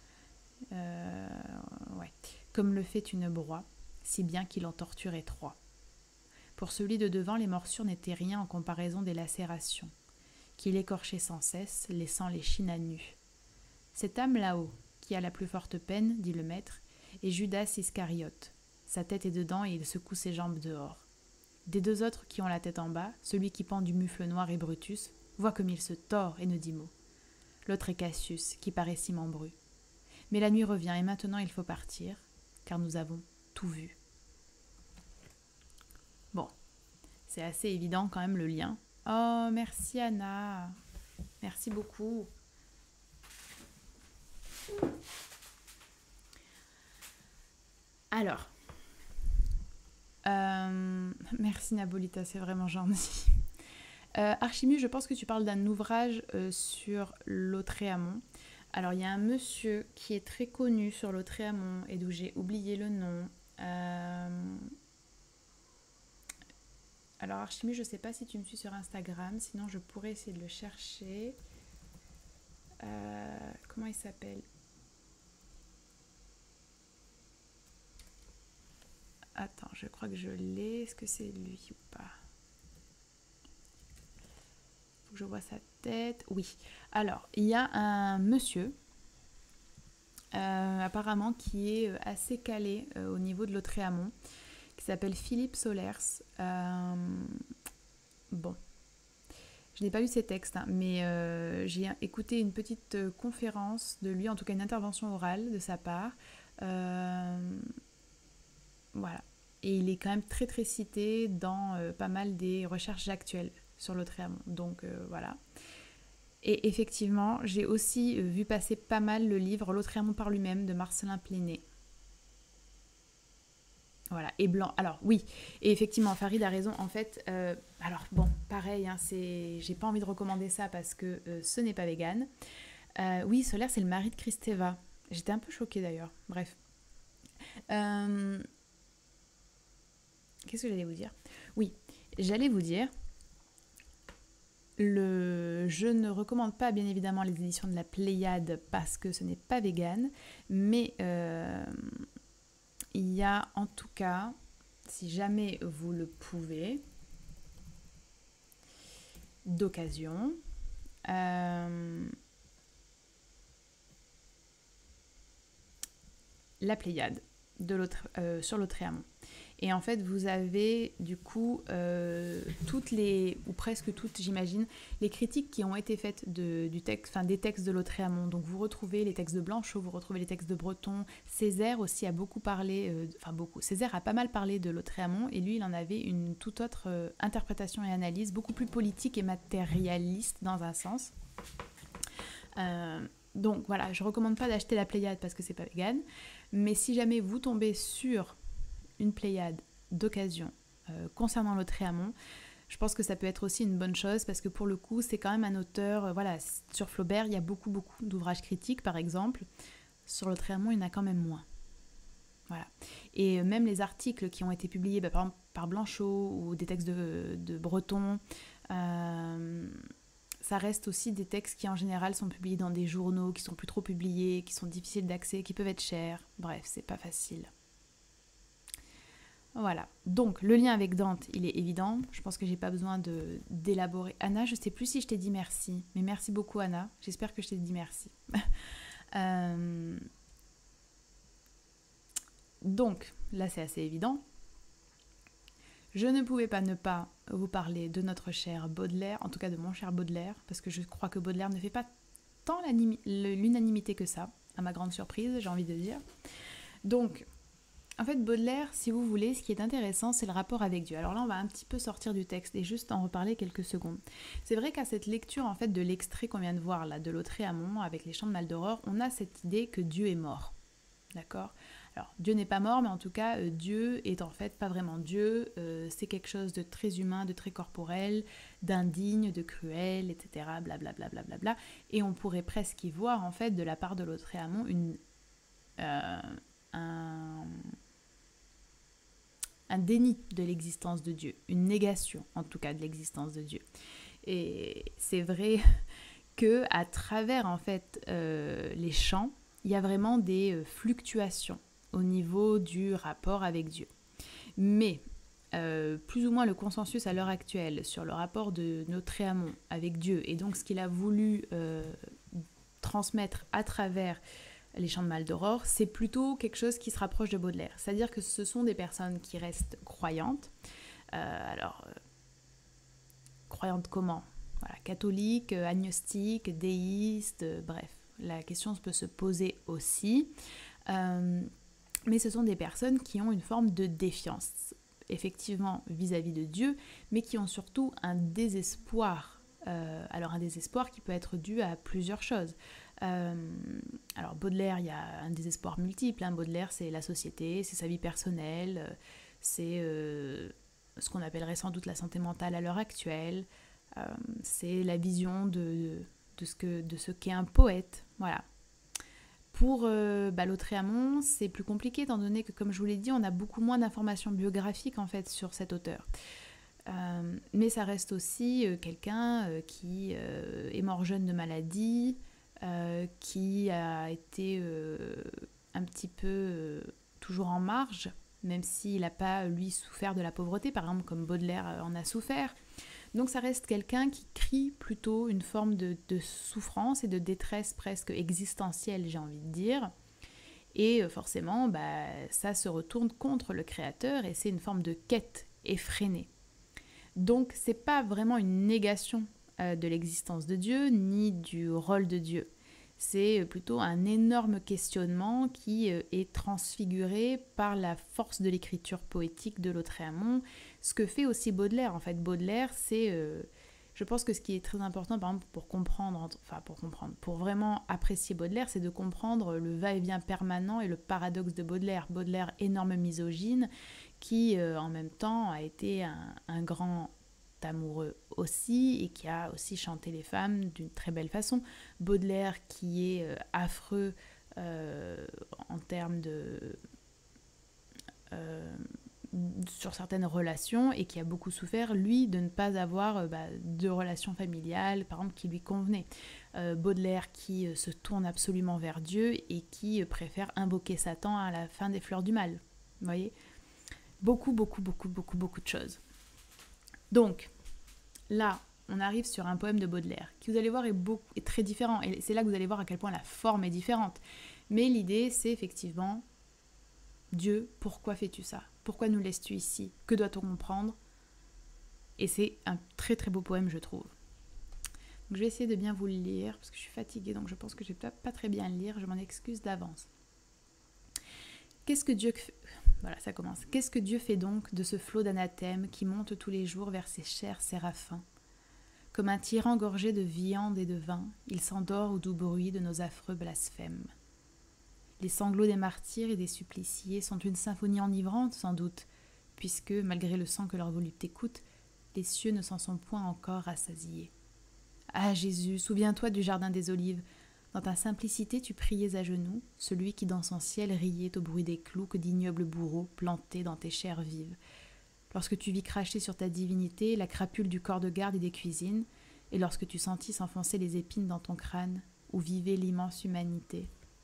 comme le fait une broie, si bien qu'il en torturait 3. Pour celui de devant, les morsures n'étaient rien en comparaison des lacérations, qu'il écorchait sans cesse, laissant les chines à nu. Cette âme là-haut, qui a la plus forte peine, dit le maître, est Judas Iscariote. Sa tête est dedans et il secoue ses jambes dehors. Des 2 autres qui ont la tête en bas, celui qui pend du mufle noir est Brutus, voit comme il se tord et ne dit mot. L'autre est Cassius, qui paraît si membru. Mais la nuit revient et maintenant il faut partir, car nous avons tout vu. Bon, c'est assez évident quand même le lien. Oh, merci Anna. Merci beaucoup. Alors, merci Nabolita, c'est vraiment gentil. Archimu, je pense que tu parles d'un ouvrage sur Lautréamont. Alors, il y a un monsieur qui est très connu sur Lautréamont et d'où j'ai oublié le nom. Alors Archimie, je ne sais pas si tu me suis sur Instagram, sinon je pourrais essayer de le chercher. Comment il s'appelle? Attends, je crois que je l'ai. Est-ce que c'est lui ou pas? Faut que je vois sa tête. Oui. Alors, il y a un monsieur, apparemment, qui est assez calé au niveau de Lautréamont, qui s'appelle Philippe Solers. Bon, je n'ai pas lu ses textes, hein, mais j'ai écouté une petite conférence de lui, en tout cas une intervention orale de sa part. Voilà. Et il est quand même très très cité dans pas mal des recherches actuelles sur Lautréamont. Donc voilà. Et effectivement, j'ai aussi vu passer pas mal le livre Lautréamont par lui-même de Marcelin Pléné. Voilà, et blanc. Alors oui, et effectivement, Farid a raison. En fait, alors bon, pareil, hein, j'ai pas envie de recommander ça parce que ce n'est pas vegan. Oui, Solaire, c'est le mari de Kristeva. J'étais un peu choquée d'ailleurs. Bref. Qu'est-ce que j'allais vous dire? Oui, j'allais vous dire, je ne recommande pas bien évidemment les éditions de la Pléiade parce que ce n'est pas vegan, mais il y a en tout cas, si jamais vous le pouvez, d'occasion, la Pléiade sur Lautréamont. Et en fait, vous avez du coup toutes les, ou presque toutes, j'imagine, les critiques qui ont été faites du texte, enfin, des textes de Lautréamont. Donc vous retrouvez les textes de Blanchot, vous retrouvez les textes de Breton. Césaire aussi a beaucoup parlé, beaucoup. Césaire a pas mal parlé de Lautréamont et lui, il en avait une toute autre interprétation et analyse, beaucoup plus politique et matérialiste dans un sens. Donc voilà, je recommande pas d'acheter la Pléiade parce que c'est pas vegan. Mais si jamais vous tombez sur une Pléiade d'occasion concernant Lautréamont, je pense que ça peut être aussi une bonne chose parce que pour le coup, c'est quand même un auteur, voilà, sur Flaubert, il y a beaucoup d'ouvrages critiques par exemple. Sur Lautréamont, il y en a quand même moins. Voilà. Et même les articles qui ont été publiés par exemple par Blanchot ou des textes de Breton, ça reste aussi des textes qui en général sont publiés dans des journaux, qui sont plus trop publiés, qui sont difficiles d'accès, qui peuvent être chers. Bref, c'est pas facile. Voilà, donc le lien avec Dante, il est évident. Je pense que j'ai pas besoin d'élaborer. Anna, je sais plus si je t'ai dit merci, mais merci beaucoup Anna. J'espère que je t'ai dit merci. Donc, là c'est assez évident. Je ne pouvais pas ne pas vous parler de notre cher Baudelaire, en tout cas de mon cher Baudelaire, parce que je crois que Baudelaire ne fait pas tant l'unanimité que ça, à ma grande surprise, j'ai envie de dire. Donc, en fait, Baudelaire, si vous voulez, ce qui est intéressant, c'est le rapport avec Dieu. Alors là, on va un petit peu sortir du texte et juste en reparler quelques secondes. C'est vrai qu'à cette lecture, en fait, de l'extrait qu'on vient de voir, là, de Lautréamont, avec les chants de Maldoror, on a cette idée que Dieu est mort. D'accord ? Alors, Dieu n'est pas mort, mais en tout cas, Dieu est en fait pas vraiment Dieu. C'est quelque chose de très humain, de très corporel, d'indigne, de cruel, etc. Blablabla. Bla, bla, bla. Et on pourrait presque y voir, en fait, de la part de Lautréamont, un déni de l'existence de Dieu, une négation en tout cas de l'existence de Dieu. Et c'est vrai que à travers en fait les chants, il y a vraiment des fluctuations au niveau du rapport avec Dieu. Mais plus ou moins le consensus à l'heure actuelle sur le rapport de Lautréamont avec Dieu et donc ce qu'il a voulu transmettre à travers les chants de Maldoror, c'est plutôt quelque chose qui se rapproche de Baudelaire. C'est-à-dire que ce sont des personnes qui restent croyantes. Croyantes comment ? Voilà, catholiques, agnostiques, déistes, bref. La question peut se poser aussi. Mais ce sont des personnes qui ont une forme de défiance, effectivement, vis-à-vis de Dieu, mais qui ont surtout un désespoir. Alors un désespoir qui peut être dû à plusieurs choses. Alors Baudelaire, il y a un désespoir multiple. Hein. Baudelaire, c'est la société, c'est sa vie personnelle, c'est ce qu'on appellerait sans doute la santé mentale à l'heure actuelle. C'est la vision de ce qu'est un poète. Voilà. Pour Lautréamont, c'est plus compliqué étant donné que, comme je vous l'ai dit, on a beaucoup moins d'informations biographiques en fait sur cet auteur. Mais ça reste aussi quelqu'un qui est mort jeune de maladie, qui a été un petit peu toujours en marge, même s'il n'a pas, lui, souffert de la pauvreté, par exemple, comme Baudelaire en a souffert. Donc ça reste quelqu'un qui crie plutôt une forme de souffrance et de détresse presque existentielle, j'ai envie de dire. Et forcément, ça se retourne contre le créateur et c'est une forme de quête effrénée. Donc c'est pas vraiment une négation de l'existence de Dieu ni du rôle de Dieu. C'est plutôt un énorme questionnement qui est transfiguré par la force de l'écriture poétique de Lautréamont, ce que fait aussi Baudelaire. En fait, Baudelaire, c'est, je pense que ce qui est très important, par exemple, pour vraiment apprécier Baudelaire, c'est de comprendre le va-et-vient permanent et le paradoxe de Baudelaire. Baudelaire, énorme misogyne, qui en même temps a été un grand amoureux aussi et qui a aussi chanté les femmes d'une très belle façon. Baudelaire qui est affreux en termes de sur certaines relations et qui a beaucoup souffert, lui, de ne pas avoir de relations familiales, par exemple, qui lui convenaient. Baudelaire qui se tourne absolument vers Dieu et qui préfère invoquer Satan à la fin des Fleurs du Mal. Vous voyez ? Beaucoup de choses. Donc, là, on arrive sur un poème de Baudelaire, qui vous allez voir est très différent, et c'est là que vous allez voir à quel point la forme est différente. Mais l'idée, c'est effectivement, Dieu, pourquoi fais-tu ça ? Pourquoi nous laisses-tu ici ? Que doit-on comprendre ? Et c'est un très très beau poème, je trouve. Donc, je vais essayer de bien vous le lire, parce que je suis fatiguée, donc je pense que je ne vais pas très bien le lire, je m'en excuse d'avance. Qu'est-ce que Dieu... Voilà, ça commence. Qu'est-ce que Dieu fait donc de ce flot d'anathèmes qui monte tous les jours vers ses chers séraphins ? Comme un tyran gorgé de viande et de vin, il s'endort au doux bruit de nos affreux blasphèmes. Les sanglots des martyrs et des suppliciés sont une symphonie enivrante, sans doute, puisque, malgré le sang que leur volupté coûte, les cieux ne s'en sont point encore rassasiés. Ah Jésus, souviens-toi du jardin des Olives. Dans ta simplicité, tu priais à genoux, celui qui dans son ciel riait au bruit des clous que d'ignobles bourreaux plantés dans tes chairs vives. Lorsque tu vis cracher sur ta divinité la crapule du corps de garde et des cuisines, et lorsque tu sentis s'enfoncer les épines dans ton crâne, où vivait l'immense humanité.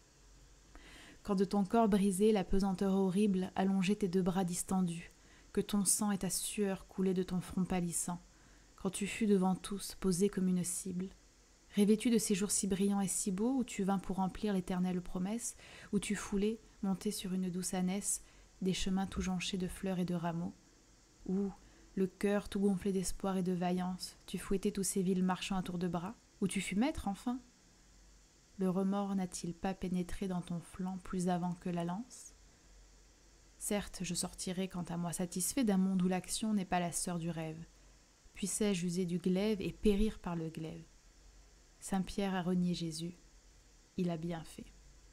Quand de ton corps brisé la pesanteur horrible allongeait tes deux bras distendus, que ton sang et ta sueur coulaient de ton front pâlissant, quand tu fus devant tous posé comme une cible, rêvais-tu de ces jours si brillants et si beaux où tu vins pour remplir l'éternelle promesse, où tu foulais, monté sur une douce ânesse, des chemins tout jonchés de fleurs et de rameaux, où, le cœur tout gonflé d'espoir et de vaillance, tu fouettais tous ces vils marchands à tour de bras, où tu fus maître enfin ? Le remords n'a-t-il pas pénétré dans ton flanc plus avant que la lance ? Certes, je sortirai quant à moi satisfait d'un monde où l'action n'est pas la sœur du rêve. Puissais-je user du glaive et périr par le glaive ? Saint Pierre a renié Jésus, il a bien fait.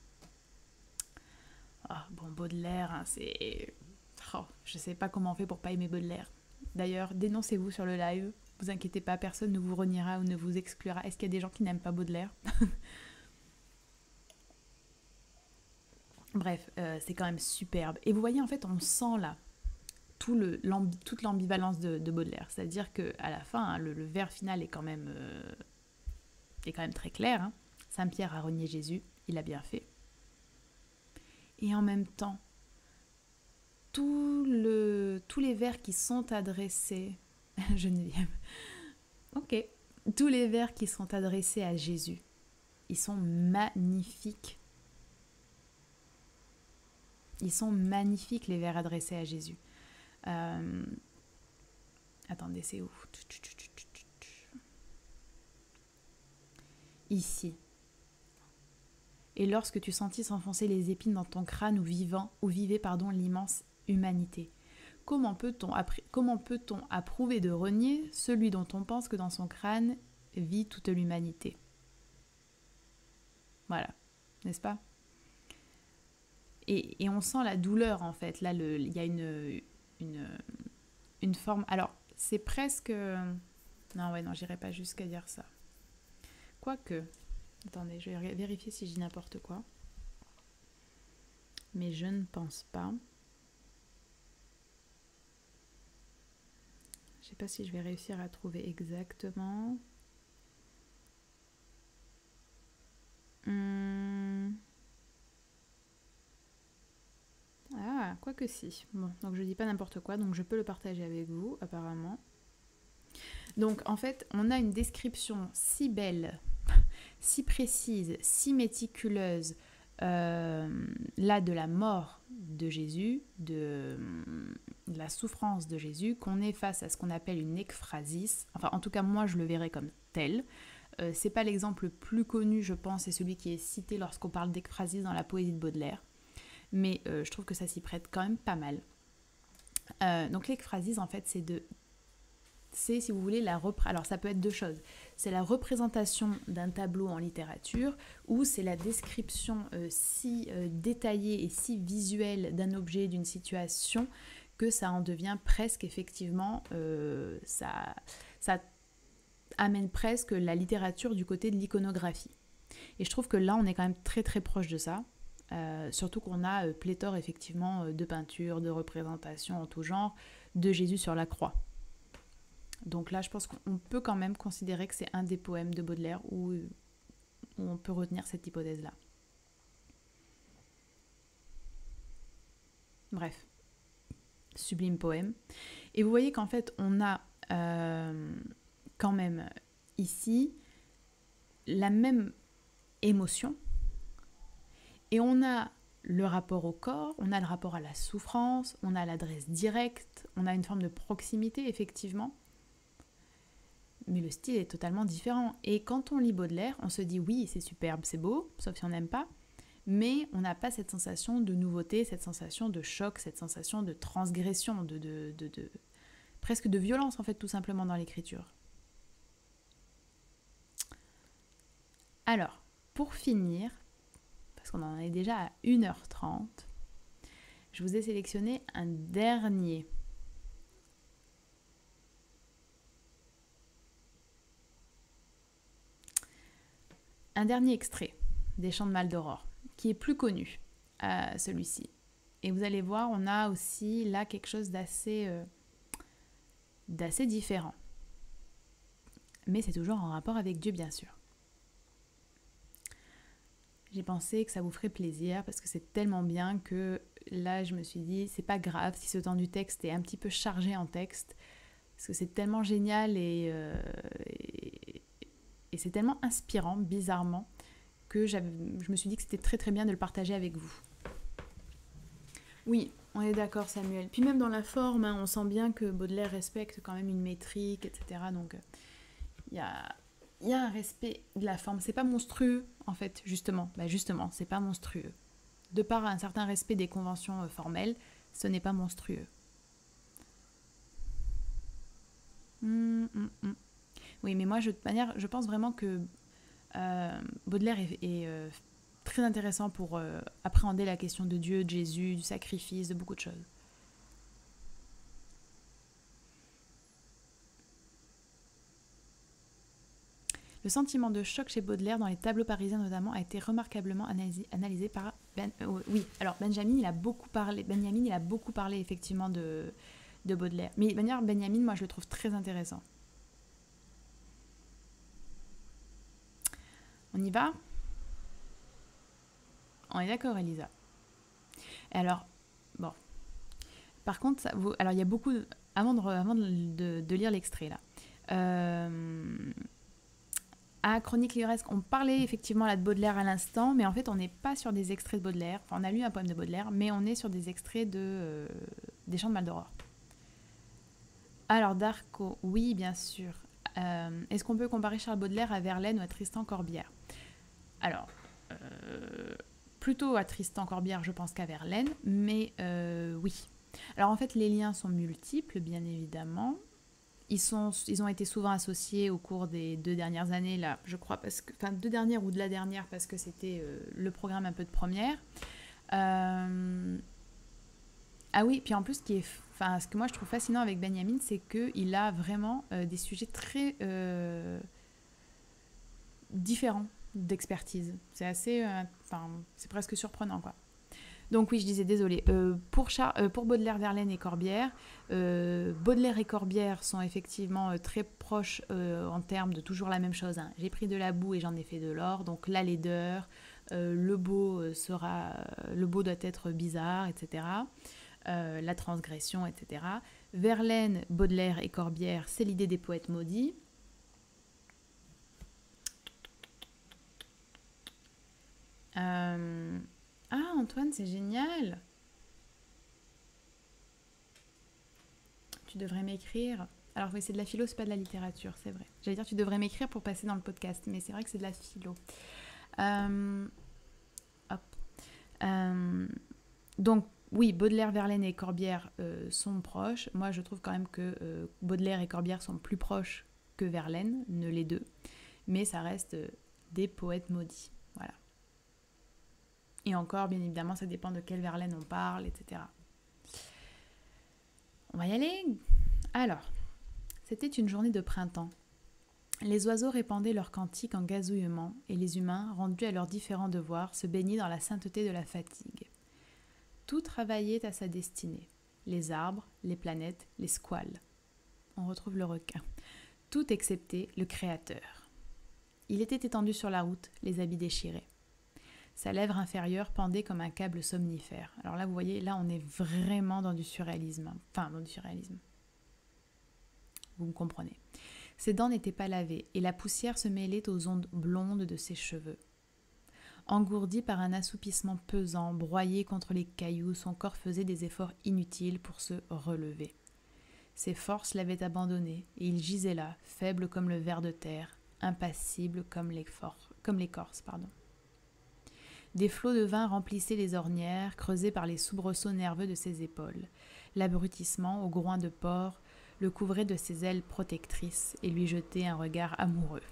Ah, bon, Baudelaire, hein, c'est... Oh, je sais pas comment on fait pour pas aimer Baudelaire. D'ailleurs, dénoncez-vous sur le live, vous inquiétez pas, personne ne vous reniera ou ne vous exclura. Est-ce qu'il y a des gens qui n'aiment pas Baudelaire ? Bref, c'est quand même superbe. Et vous voyez, en fait, on sent là toute l'ambivalence de Baudelaire. C'est-à-dire qu'à la fin, hein, le vers final est quand même très clair. Hein. Saint Pierre a renié Jésus, il a bien fait. Et en même temps, tous les vers qui sont adressés... Geneviève. Ok. Tous les vers qui sont adressés à Jésus, ils sont magnifiques. Ils sont magnifiques, les vers adressés à Jésus. Attendez, c'est où ? Ici. Et lorsque tu sentis s'enfoncer les épines dans ton crâne où vivait l'immense humanité. Comment peut-on approuver de renier celui dont on pense que dans son crâne vit toute l'humanité ? Voilà, n'est-ce pas ? Et on sent la douleur, en fait. Là, il y a une forme... Alors, c'est presque... Non, j'irai pas jusqu'à dire ça. Quoique... Attendez, je vais vérifier si je dis n'importe quoi. mais je ne pense pas. Je ne sais pas si je vais réussir à trouver exactement. Ah, quoique si. Bon, donc je dis pas n'importe quoi, donc je peux le partager avec vous, apparemment. Donc en fait, on a une description si belle, si précise, si méticuleuse, là de la mort de Jésus, de la souffrance de Jésus, qu'on est face à ce qu'on appelle une ekphrasis. Enfin, en tout cas, moi, je le verrais comme tel. C'est pas l'exemple le plus connu, je pense, c'est celui qui est cité lorsqu'on parle d'ekphrasis dans la poésie de Baudelaire. Mais je trouve que ça s'y prête quand même pas mal. Donc l'ekphrasis, en fait, c'est, si vous voulez, alors ça peut être deux choses. C'est la représentation d'un tableau en littérature ou c'est la description si détaillée et si visuelle d'un objet, d'une situation, que ça en devient presque, effectivement, ça amène presque la littérature du côté de l'iconographie. Et je trouve que là, on est quand même très très proche de ça. Surtout qu'on a pléthore, effectivement, de peintures, de représentations en tout genre, de Jésus sur la croix. Donc là, je pense qu'on peut quand même considérer que c'est un des poèmes de Baudelaire où on peut retenir cette hypothèse-là. Bref, sublime poème. Et vous voyez qu'en fait, on a quand même ici la même émotion et on a le rapport au corps, on a le rapport à la souffrance, on a l'adresse directe, on a une forme de proximité, effectivement. Mais le style est totalement différent. Et quand on lit Baudelaire, on se dit oui, c'est superbe, c'est beau, sauf si on n'aime pas, mais on n'a pas cette sensation de nouveauté, cette sensation de choc, cette sensation de transgression, presque de violence, en fait, tout simplement dans l'écriture. Alors, pour finir, parce qu'on en est déjà à 1h30, je vous ai sélectionné un dernier extrait des Chants de Maldoror, qui est plus connu, celui-ci. Et vous allez voir, on a aussi là quelque chose d'assez différent. Mais c'est toujours en rapport avec Dieu, bien sûr. J'ai pensé que ça vous ferait plaisir parce que c'est tellement bien que là, je me suis dit, c'est pas grave si ce temps du texte est un petit peu chargé en texte, parce que c'est tellement génial et c'est tellement inspirant, bizarrement, que je me suis dit que c'était très très bien de le partager avec vous. Oui, on est d'accord, Samuel. Puis même dans la forme, hein, on sent bien que Baudelaire respecte quand même une métrique, etc. Donc il y a un respect de la forme. C'est pas monstrueux, en fait, justement. Justement, c'est pas monstrueux. De par un certain respect des conventions formelles, ce n'est pas monstrueux. Oui, mais moi, de toute manière, je pense vraiment que Baudelaire est très intéressant pour appréhender la question de Dieu, de Jésus, du sacrifice, de beaucoup de choses. Le sentiment de choc chez Baudelaire dans les tableaux parisiens notamment a été remarquablement analysé par oui, alors Benjamin, il a beaucoup parlé effectivement de Baudelaire. Mais de manière, Benjamin, moi je le trouve très intéressant. On y va ? On est d'accord, Elisa. Et alors, bon. Par contre, alors il y a beaucoup... Avant de lire l'extrait, là. À Chronique livresque, on parlait effectivement là de Baudelaire à l'instant, mais en fait, on n'est pas sur des extraits de Baudelaire. Enfin, on a lu un poème de Baudelaire, mais on est sur des extraits des Chants de Maldoror. Alors, Darko, oui, bien sûr. Est-ce qu'on peut comparer Charles Baudelaire à Verlaine ou à Tristan Corbière ? Alors, plutôt à Tristan Corbière, je pense qu'à Verlaine, mais oui. Alors, en fait, les liens sont multiples, bien évidemment. Ils ont été souvent associés au cours des 2 dernières années, là, je crois, 2 dernières ou de la dernière, parce que c'était le programme un peu de première. Ah oui, puis en plus, ce que moi je trouve fascinant avec Benjamin, c'est qu'il a vraiment des sujets très différents d'expertise. C'est assez, c'est presque surprenant, quoi. Donc oui, je disais, désolée, pour Baudelaire, Verlaine et Corbière, Baudelaire et Corbière sont effectivement très proches en termes de toujours la même chose, hein. J'ai pris de la boue et j'en ai fait de l'or, donc la laideur, le beau doit être bizarre, etc. La transgression, etc. Verlaine, Baudelaire et Corbière, c'est l'idée des poètes maudits. Ah, Antoine, c'est génial! Tu devrais m'écrire. Alors oui, c'est de la philo, c'est pas de la littérature, c'est vrai. J'allais dire, tu devrais m'écrire pour passer dans le podcast, mais c'est vrai que c'est de la philo. Hop. Donc, oui, Baudelaire, Verlaine et Corbière sont proches. Moi, je trouve quand même que Baudelaire et Corbière sont plus proches que Verlaine, ne les deux. Mais ça reste des poètes maudits. Voilà. Et encore, bien évidemment, ça dépend de quelle Verlaine on parle, etc. On va y aller. Alors, c'était une journée de printemps. Les oiseaux répandaient leurs cantiques en gazouillement, et les humains, rendus à leurs différents devoirs, se baignaient dans la sainteté de la fatigue. Tout travaillait à sa destinée. Les arbres, les planètes, les squales. On retrouve le requin. Tout excepté le Créateur. Il était étendu sur la route, les habits déchirés. Sa lèvre inférieure pendait comme un câble somnifère. Alors là, vous voyez, là, on est vraiment dans du surréalisme. Enfin, dans du surréalisme. Vous me comprenez. Ses dents n'étaient pas lavées et la poussière se mêlait aux ondes blondes de ses cheveux. Engourdi par un assoupissement pesant, broyé contre les cailloux, son corps faisait des efforts inutiles pour se relever. Ses forces l'avaient abandonné et il gisait là, faible comme le ver de terre, impassible comme l'écorce. Des flots de vin remplissaient les ornières, creusées par les soubresauts nerveux de ses épaules. L'abrutissement, au groin de porc, le couvrait de ses ailes protectrices et lui jetait un regard amoureux.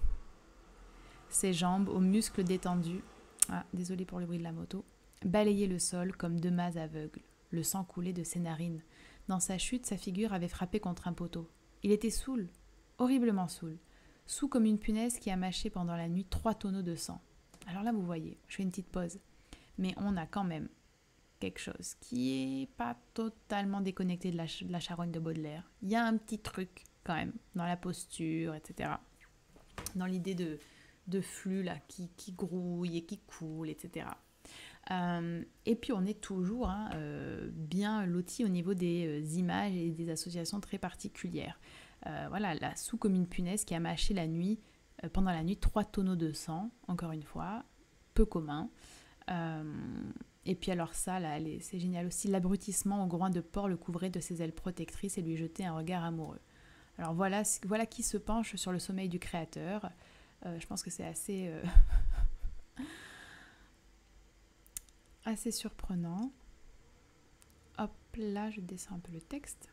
Ses jambes, aux muscles détendus, désolé pour le bruit de la moto, balayaient le sol comme deux mâts aveugles. Le sang coulait de ses narines. Dans sa chute, sa figure avait frappé contre un poteau. Il était saoul, horriblement saoul, saoul comme une punaise qui a mâché pendant la nuit 3 tonneaux de sang. Alors là, vous voyez, je fais une petite pause, mais on a quand même quelque chose qui est pas totalement déconnecté de la charogne de Baudelaire. Il y a un petit truc quand même dans la posture, etc. Dans l'idée de flux là qui grouille et qui coule, etc. Et puis on est toujours bien loti au niveau des images et des associations très particulières. Voilà, la soue comme une punaise qui a mâché pendant la nuit 3 tonneaux de sang, encore une fois, peu commun. Et puis alors ça, là, c'est génial aussi, l'abrutissement au groin de porc le couvrait de ses ailes protectrices et lui jetait un regard amoureux. Alors voilà qui se penche sur le sommeil du Créateur. Je pense que c'est assez, assez surprenant. Hop là, je descends un peu le texte.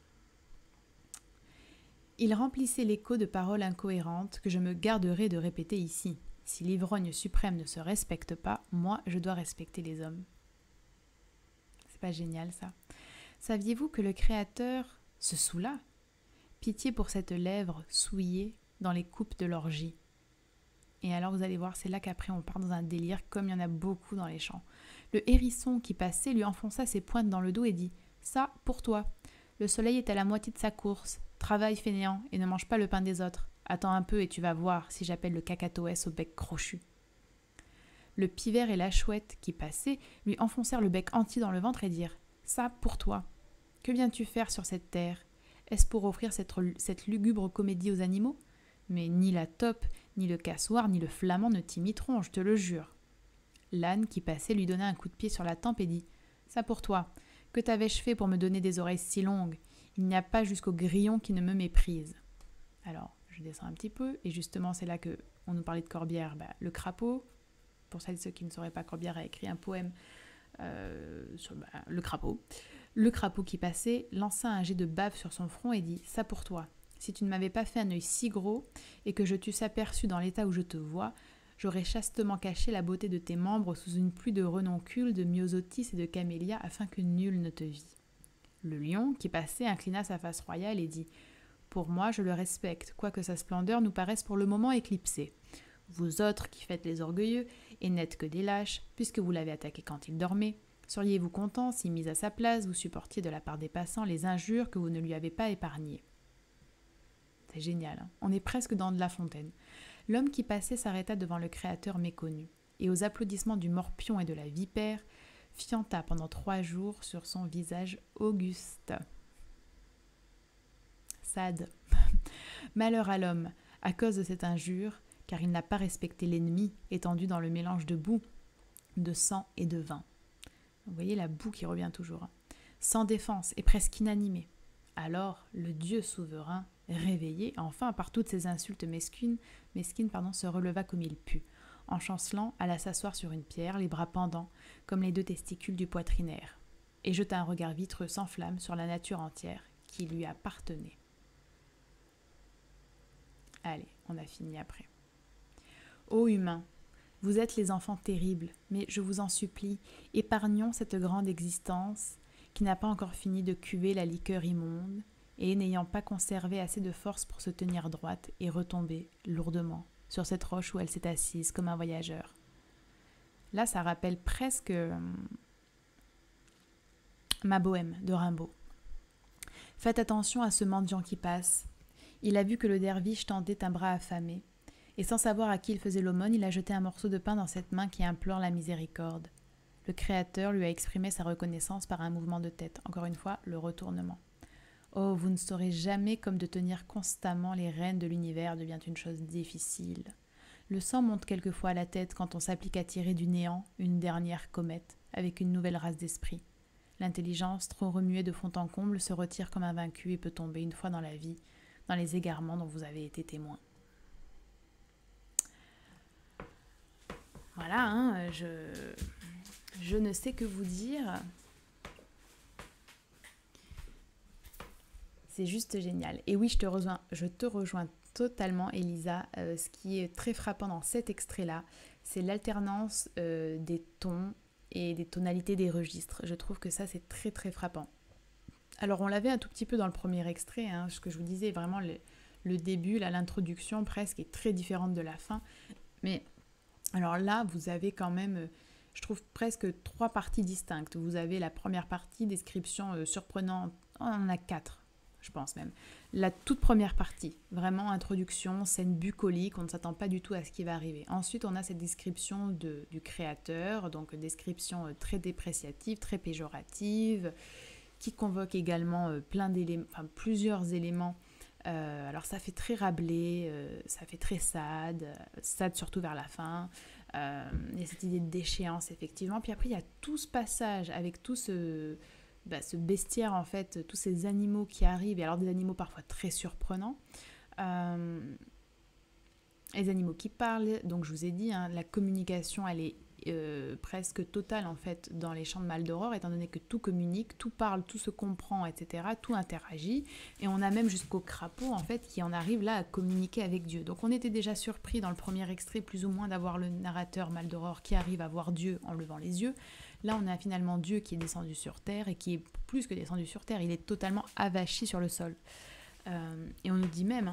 Il remplissait l'écho de paroles incohérentes que je me garderai de répéter ici. Si l'ivrogne suprême ne se respecte pas, moi je dois respecter les hommes. C'est pas génial ça? Saviez-vous que le Créateur se soûla? Pitié pour cette lèvre souillée dans les coupes de l'orgie. Et alors vous allez voir, c'est là qu'après on part dans un délire comme il y en a beaucoup dans les chants. Le hérisson qui passait lui enfonça ses pointes dans le dos et dit « Ça, pour toi. Le soleil est à la moitié de sa course. Travaille fainéant et ne mange pas le pain des autres. Attends un peu et tu vas voir si j'appelle le cacatoès au bec crochu. » Le pivert et la chouette qui passaient lui enfoncèrent le bec entier dans le ventre et dirent « Ça, pour toi. Que viens-tu faire sur cette terre? Est-ce pour offrir cette lugubre comédie aux animaux? Mais ni la taupe, ni le cassoir, ni le flamand ne t'imiteront, je te le jure. » L'âne qui passait lui donna un coup de pied sur la tempe et dit « Ça pour toi. Que t'avais-je fait pour me donner des oreilles si longues? Il n'y a pas jusqu'au grillon qui ne me méprise. » Alors, je descends un petit peu, et justement, c'est là qu'on nous parlait de Corbière. Le crapaud, pour celles et ceux qui ne sauraient pas, Corbière a écrit un poème sur le crapaud. Le crapaud qui passait lança un jet de bave sur son front et dit « Ça pour toi. Si tu ne m'avais pas fait un œil si gros, et que je t'eusse aperçu dans l'état où je te vois, j'aurais chastement caché la beauté de tes membres sous une pluie de renoncules, de myosotis et de camélias, afin que nul ne te vît. » Le lion, qui passait, inclina sa face royale et dit « Pour moi, je le respecte, quoique sa splendeur nous paraisse pour le moment éclipsée. Vous autres, qui faites les orgueilleux, et n'êtes que des lâches, puisque vous l'avez attaqué quand il dormait, Seriez-vous content si, mis à sa place, vous supportiez de la part des passants les injures que vous ne lui avez pas épargnées? C'est génial, hein. On est presque dans de La Fontaine. L'homme qui passait s'arrêta devant le Créateur méconnu, et aux applaudissements du morpion et de la vipère, fienta pendant 3 jours sur son visage auguste. Sade. Malheur à l'homme, à cause de cette injure, car il n'a pas respecté l'ennemi étendu dans le mélange de boue, de sang et de vin. Vous voyez la boue qui revient toujours. Hein. Sans défense et presque inanimé. Alors, le Dieu souverain, réveillé, enfin par toutes ces insultes mesquines, se releva comme il put. En chancelant, alla s'asseoir sur une pierre, les bras pendants, comme les 2 testicules du poitrinaire, et jeta un regard vitreux sans flamme sur la nature entière qui lui appartenait. Allez, on a fini après. Ô humains, vous êtes les enfants terribles, mais je vous en supplie, épargnons cette grande existence qui n'a pas encore fini de cuver la liqueur immonde, et n'ayant pas conservé assez de force pour se tenir droite et retomber lourdement sur cette roche où elle s'est assise comme un voyageur. Là, ça rappelle presque ma bohème de Rimbaud. Faites attention à ce mendiant qui passe. Il a vu que le derviche tendait un bras affamé, et sans savoir à qui il faisait l'aumône, il a jeté un morceau de pain dans cette main qui implore la miséricorde. Le Créateur lui a exprimé sa reconnaissance par un mouvement de tête. Encore une fois, le retournement. Oh, vous ne saurez jamais comme de tenir constamment les rênes de l'univers devient une chose difficile. Le sang monte quelquefois à la tête quand on s'applique à tirer du néant une dernière comète avec une nouvelle race d'esprit. L'intelligence, trop remuée de fond en comble, se retire comme un vaincu et peut tomber une fois dans la vie, dans les égarements dont vous avez été témoin. Voilà, hein, je ne sais que vous dire. C'est juste génial. Et oui, je te rejoins totalement, Elisa. Ce qui est très frappant dans cet extrait-là, c'est l'alternance des tons et des tonalités des registres. Je trouve que ça, c'est très très frappant. Alors, on l'avait un tout petit peu dans le premier extrait, hein, ce que je vous disais, vraiment le début, là, l'introduction presque est très différente de la fin. Mais alors là, vous avez quand même, je trouve, presque 3 parties distinctes. Vous avez la première partie, description surprenante, on en a 4. Je pense même. La toute première partie, vraiment introduction, scène bucolique, on ne s'attend pas du tout à ce qui va arriver. Ensuite, on a cette description du créateur, donc description très dépréciative, très péjorative, qui convoque également plusieurs éléments. Alors ça fait très Rabelais, ça fait très Sade surtout vers la fin. Il y a cette idée de déchéance, effectivement. Puis après, il y a tout ce passage avec tout ce bestiaire, en fait, tous ces animaux qui arrivent, et alors des animaux parfois très surprenants. Les animaux qui parlent, donc je vous ai dit, hein, la communication, elle est presque totale, en fait, dans les champs de Maldoror, étant donné que tout communique, tout parle, tout se comprend, etc., tout interagit, et on a même jusqu'au crapaud, en fait, qui en arrive là à communiquer avec Dieu. Donc on était déjà surpris dans le premier extrait, plus ou moins, d'avoir le narrateur Maldoror qui arrive à voir Dieu en levant les yeux. Là, on a finalement Dieu qui est descendu sur terre, et qui est plus que descendu sur terre, il est totalement avachi sur le sol. Et on nous dit même,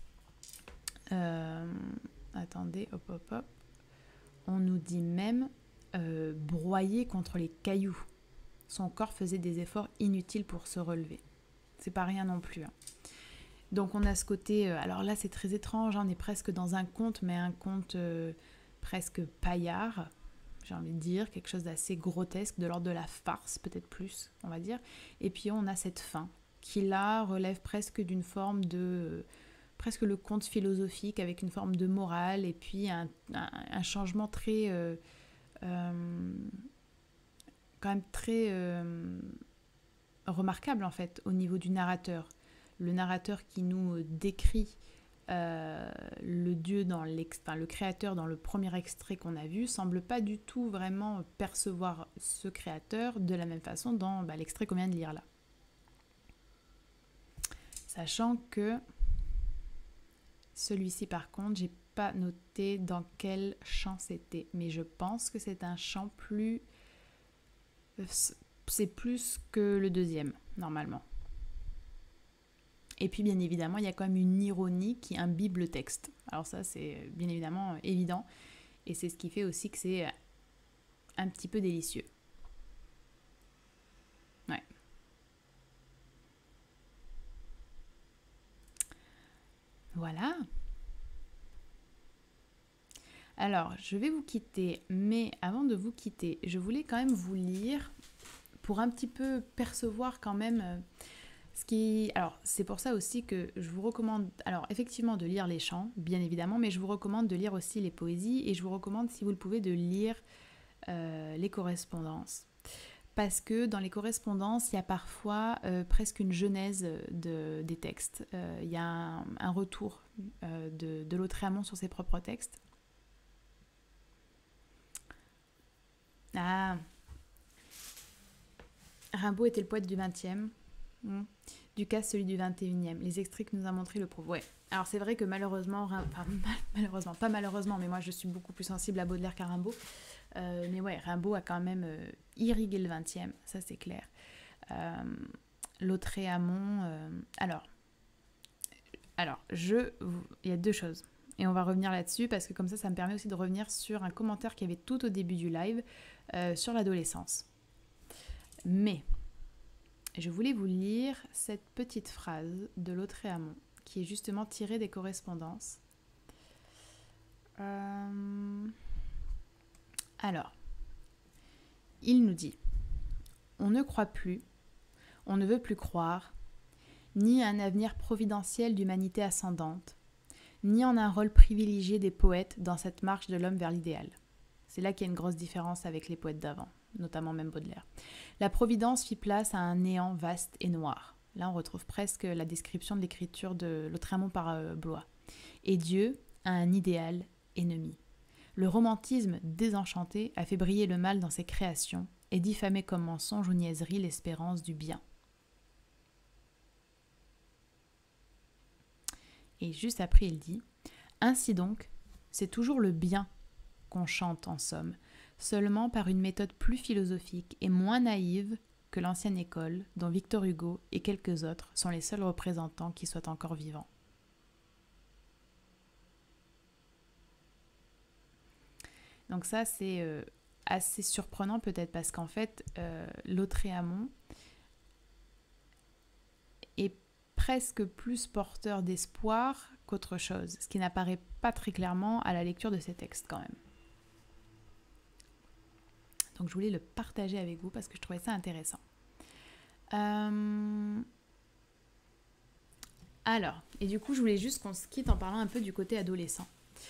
attendez, hop, on nous dit même broyé contre les cailloux. Son corps faisait des efforts inutiles pour se relever. C'est pas rien non plus. Hein. Donc on a ce côté, alors là c'est très étrange, hein, on est presque dans un conte, mais un conte presque paillard, j'ai envie de dire, quelque chose d'assez grotesque, de l'ordre de la farce, peut-être plus, on va dire. Et puis on a cette fin, qui là relève presque d'une forme de... presque le conte philosophique, avec une forme de morale, et puis un changement très... quand même très remarquable, en fait, au niveau du narrateur. Le narrateur qui nous décrit le dieu le créateur dans le premier extrait qu'on a vu semble pas du tout vraiment percevoir ce créateur de la même façon dans l'extrait qu'on vient de lire là. Sachant que celui-ci par contre, j'ai pas noté dans quel chant c'était, mais je pense que c'est un chant plus... c'est plus que le deuxième, normalement. Et puis, bien évidemment, il y a quand même une ironie qui imbibe le texte. Alors ça, c'est bien évidemment évident. Et c'est ce qui fait aussi que c'est un petit peu délicieux. Alors, je vais vous quitter, mais avant de vous quitter, je voulais quand même vous lire pour un petit peu percevoir quand même ce qui... Alors, c'est pour ça aussi que je vous recommande, alors effectivement, de lire les chants, bien évidemment, mais je vous recommande de lire aussi les poésies et je vous recommande, si vous le pouvez, de lire les correspondances. Parce que dans les correspondances, il y a parfois presque une genèse des textes. Il y a un retour de Lautréamont sur ses propres textes. Ah, Rimbaud était le poète du XXe. Ducasse celui du 21e. Les extraits que nous a montré le prouvent. Ouais. Alors c'est vrai que malheureusement, enfin malheureusement, pas malheureusement, mais moi je suis beaucoup plus sensible à Baudelaire qu'à Rimbaud. Mais ouais, Rimbaud a quand même irrigué le 20e, ça c'est clair. Lautréamont. Alors, il y a deux choses. Et on va revenir là-dessus parce que comme ça me permet aussi de revenir sur un commentaire qu'il y avait tout au début du live sur l'adolescence. Mais je voulais vous lire cette petite phrase de Lautréamont qui est justement tirée des correspondances. Alors, il nous dit « On ne croit plus, on ne veut plus croire, ni à un avenir providentiel d'humanité ascendante, ni en un rôle privilégié des poètes dans cette marche de l'homme vers l'idéal. » C'est là qu'il y a une grosse différence avec les poètes d'avant, notamment même Baudelaire. La Providence fit place à un néant vaste et noir. Là, on retrouve presque la description de l'écriture de Lautréamont par Blois. Et Dieu a un idéal ennemi. Le romantisme désenchanté a fait briller le mal dans ses créations et diffamé comme mensonge ou niaiserie l'espérance du bien. Et juste après, il dit « Ainsi donc, c'est toujours le bien qu'on chante en somme, seulement par une méthode plus philosophique et moins naïve que l'ancienne école, dont Victor Hugo et quelques autres sont les seuls représentants qui soient encore vivants. » Donc ça, c'est assez surprenant peut-être parce qu'en fait, Lautréamont est presque plus porteur d'espoir qu'autre chose, ce qui n'apparaît pas très clairement à la lecture de ces textes quand même. Donc je voulais le partager avec vous parce que je trouvais ça intéressant. Alors, et du coup, je voulais juste qu'on se quitte en parlant un peu du côté adolescent.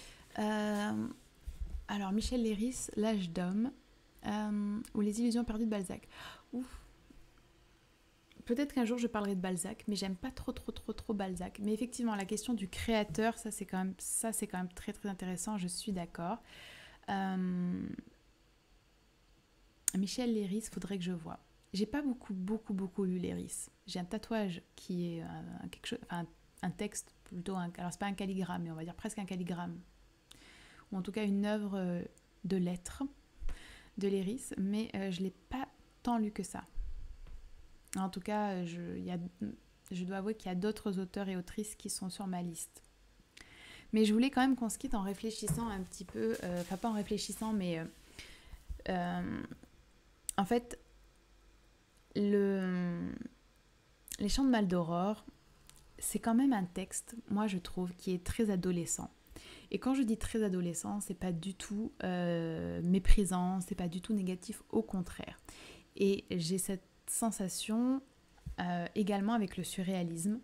Alors, Michel Léris, L'âge d'homme, ou Les illusions perdues de Balzac. Ouf. Peut-être qu'un jour je parlerai de Balzac, mais j'aime pas trop Balzac. Mais effectivement, la question du créateur, ça c'est quand même très très intéressant, je suis d'accord. Michel Léris, faudrait que je voie. J'ai pas beaucoup lu Léris. J'ai un tatouage qui est un texte plutôt, alors c'est pas un calligramme, mais on va dire presque un calligramme, ou en tout cas une œuvre de lettres de Léris, mais je l'ai pas tant lu que ça. En tout cas, je dois avouer qu'il y a d'autres auteurs et autrices qui sont sur ma liste. Mais je voulais quand même qu'on se quitte en réfléchissant un petit peu, enfin pas en réfléchissant, mais en fait, Les Chants de Maldoror, c'est quand même un texte, moi je trouve, qui est très adolescent. Et quand je dis très adolescent, c'est pas du tout méprisant, c'est pas du tout négatif, au contraire. Et j'ai cette sensation également avec le surréalisme.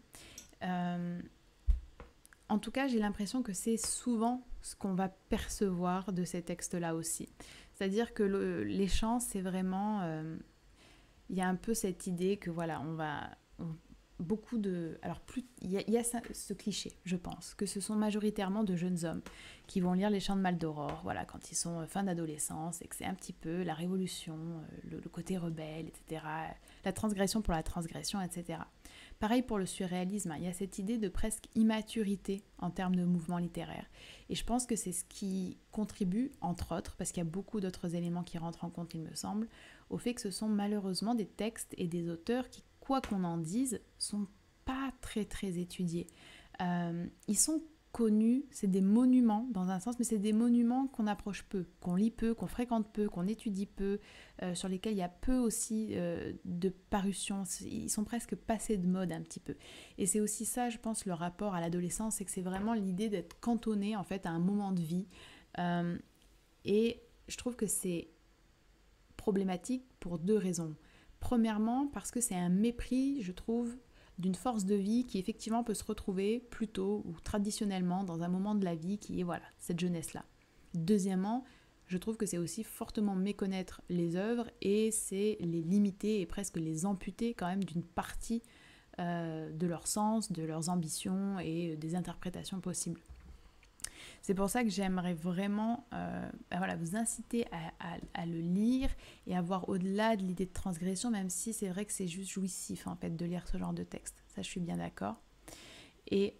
En tout cas, j'ai l'impression que c'est souvent ce qu'on va percevoir de ces textes-là aussi. C'est-à-dire que les chants, c'est vraiment... il y a un peu cette idée que voilà, beaucoup de... Alors, il y a ce cliché, je pense, que ce sont majoritairement de jeunes hommes qui vont lire les Chants de Maldoror, voilà, quand ils sont fin d'adolescence, et que c'est un petit peu la révolution, le côté rebelle, etc., la transgression pour la transgression, etc. Pareil pour le surréalisme, il y a cette idée de presque immaturité en termes de mouvement littéraire. Et je pense que c'est ce qui contribue, entre autres, parce qu'il y a beaucoup d'autres éléments qui rentrent en compte, il me semble, au fait que ce sont malheureusement des textes et des auteurs qui, quoi qu'on en dise, sont pas très très étudiés. Ils sont connus, c'est des monuments dans un sens, mais c'est des monuments qu'on approche peu, qu'on lit peu, qu'on fréquente peu, qu'on étudie peu, sur lesquels il y a peu aussi de parutions, ils sont presque passés de mode un petit peu. Et c'est aussi ça, je pense, le rapport à l'adolescence, c'est que c'est vraiment l'idée d'être cantonné en fait à un moment de vie, Et je trouve que c'est problématique pour 2 raisons. Premièrement, parce que c'est un mépris, je trouve, d'une force de vie qui effectivement peut se retrouver plutôt ou traditionnellement dans un moment de la vie qui est voilà, cette jeunesse-là. Deuxièmement, je trouve que c'est aussi fortement méconnaître les œuvres et c'est les limiter et presque les amputer quand même d'une partie de leur sens, de leurs ambitions et des interprétations possibles. C'est pour ça que j'aimerais vraiment voilà, vous inciter à le lire et à voir au-delà de l'idée de transgression, même si c'est vrai que c'est juste jouissif en fait de lire ce genre de texte. Ça, je suis bien d'accord. Et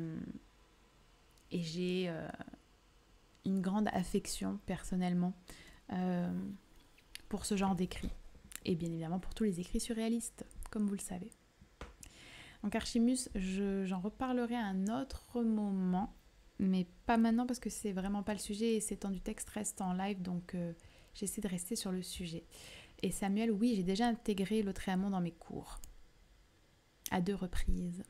j'ai une grande affection personnellement pour ce genre d'écrits. Et bien évidemment pour tous les écrits surréalistes, comme vous le savez. Donc Archimus, j'en reparlerai à un autre moment, mais pas maintenant parce que c'est vraiment pas le sujet et ces temps du texte restent en live, donc j'essaie de rester sur le sujet. Et Samuel, oui, j'ai déjà intégré Lautréamont dans mes cours, à 2 reprises.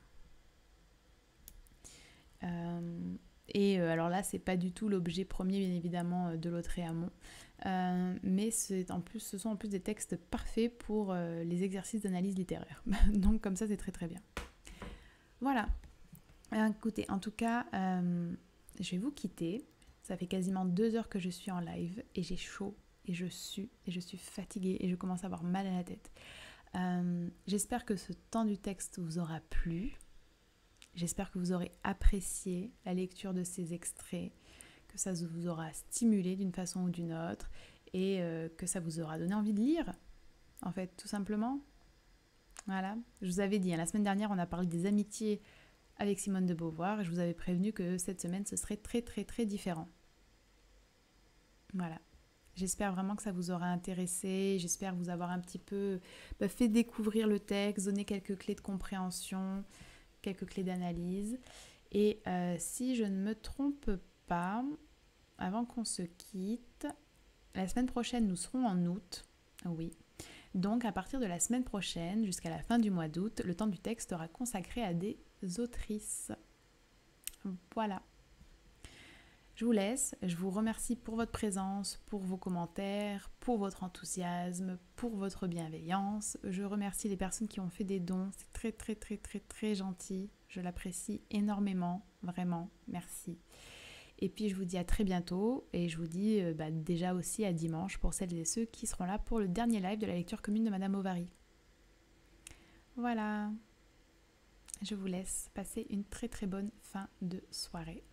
Et alors là, c'est pas du tout l'objet premier, bien évidemment, de Lautréamont, mais ce sont en plus des textes parfaits pour les exercices d'analyse littéraire. Donc comme ça, c'est très très bien. Voilà. Écoutez, en tout cas, je vais vous quitter. Ça fait quasiment 2 heures que je suis en live et j'ai chaud et je sue et je suis fatiguée et je commence à avoir mal à la tête. J'espère que ce temps du texte vous aura plu. J'espère que vous aurez apprécié la lecture de ces extraits, que ça vous aura stimulé d'une façon ou d'une autre et que ça vous aura donné envie de lire, en fait, tout simplement. Voilà, je vous avais dit, la semaine dernière, on a parlé des amitiés avec Simone de Beauvoir et je vous avais prévenu que cette semaine, ce serait très très très différent. Voilà. J'espère vraiment que ça vous aura intéressé, j'espère vous avoir un petit peu fait découvrir le texte, donner quelques clés de compréhension, quelques clés d'analyse. Et si je ne me trompe pas, avant qu'on se quitte, la semaine prochaine, nous serons en août. Oui. Donc, à partir de la semaine prochaine, jusqu'à la fin du mois d'août, le temps du texte sera consacré à des autrices. Voilà. Je vous laisse. Je vous remercie pour votre présence, pour vos commentaires, pour votre enthousiasme, pour votre bienveillance. Je remercie les personnes qui ont fait des dons. C'est très, très, très, très, très gentil. Je l'apprécie énormément. Vraiment. Merci. Et puis je vous dis à très bientôt et je vous dis déjà aussi à dimanche pour celles et ceux qui seront là pour le dernier live de la lecture commune de Madame Bovary. Voilà, je vous laisse passer une très très bonne fin de soirée.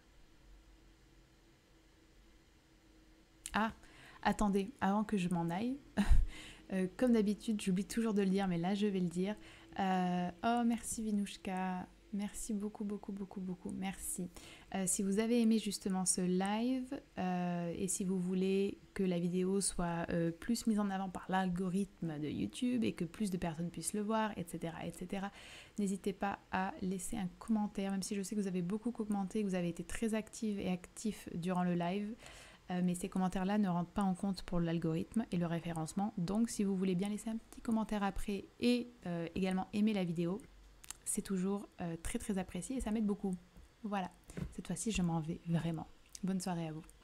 Ah, attendez, avant que je m'en aille, comme d'habitude j'oublie toujours de le dire mais là je vais le dire. Oh merci Vinouchka. Merci beaucoup, beaucoup, beaucoup, beaucoup. Merci. Si vous avez aimé justement ce live et si vous voulez que la vidéo soit plus mise en avant par l'algorithme de YouTube et que plus de personnes puissent le voir, etc., etc., n'hésitez pas à laisser un commentaire, même si je sais que vous avez beaucoup commenté, que vous avez été très active et actif durant le live. Mais ces commentaires-là ne rentrent pas en compte pour l'algorithme et le référencement. Donc, si vous voulez bien laisser un petit commentaire après et également aimer la vidéo, c'est toujours très très apprécié et ça m'aide beaucoup. Voilà, cette fois-ci je m'en vais vraiment. Bonne soirée à vous.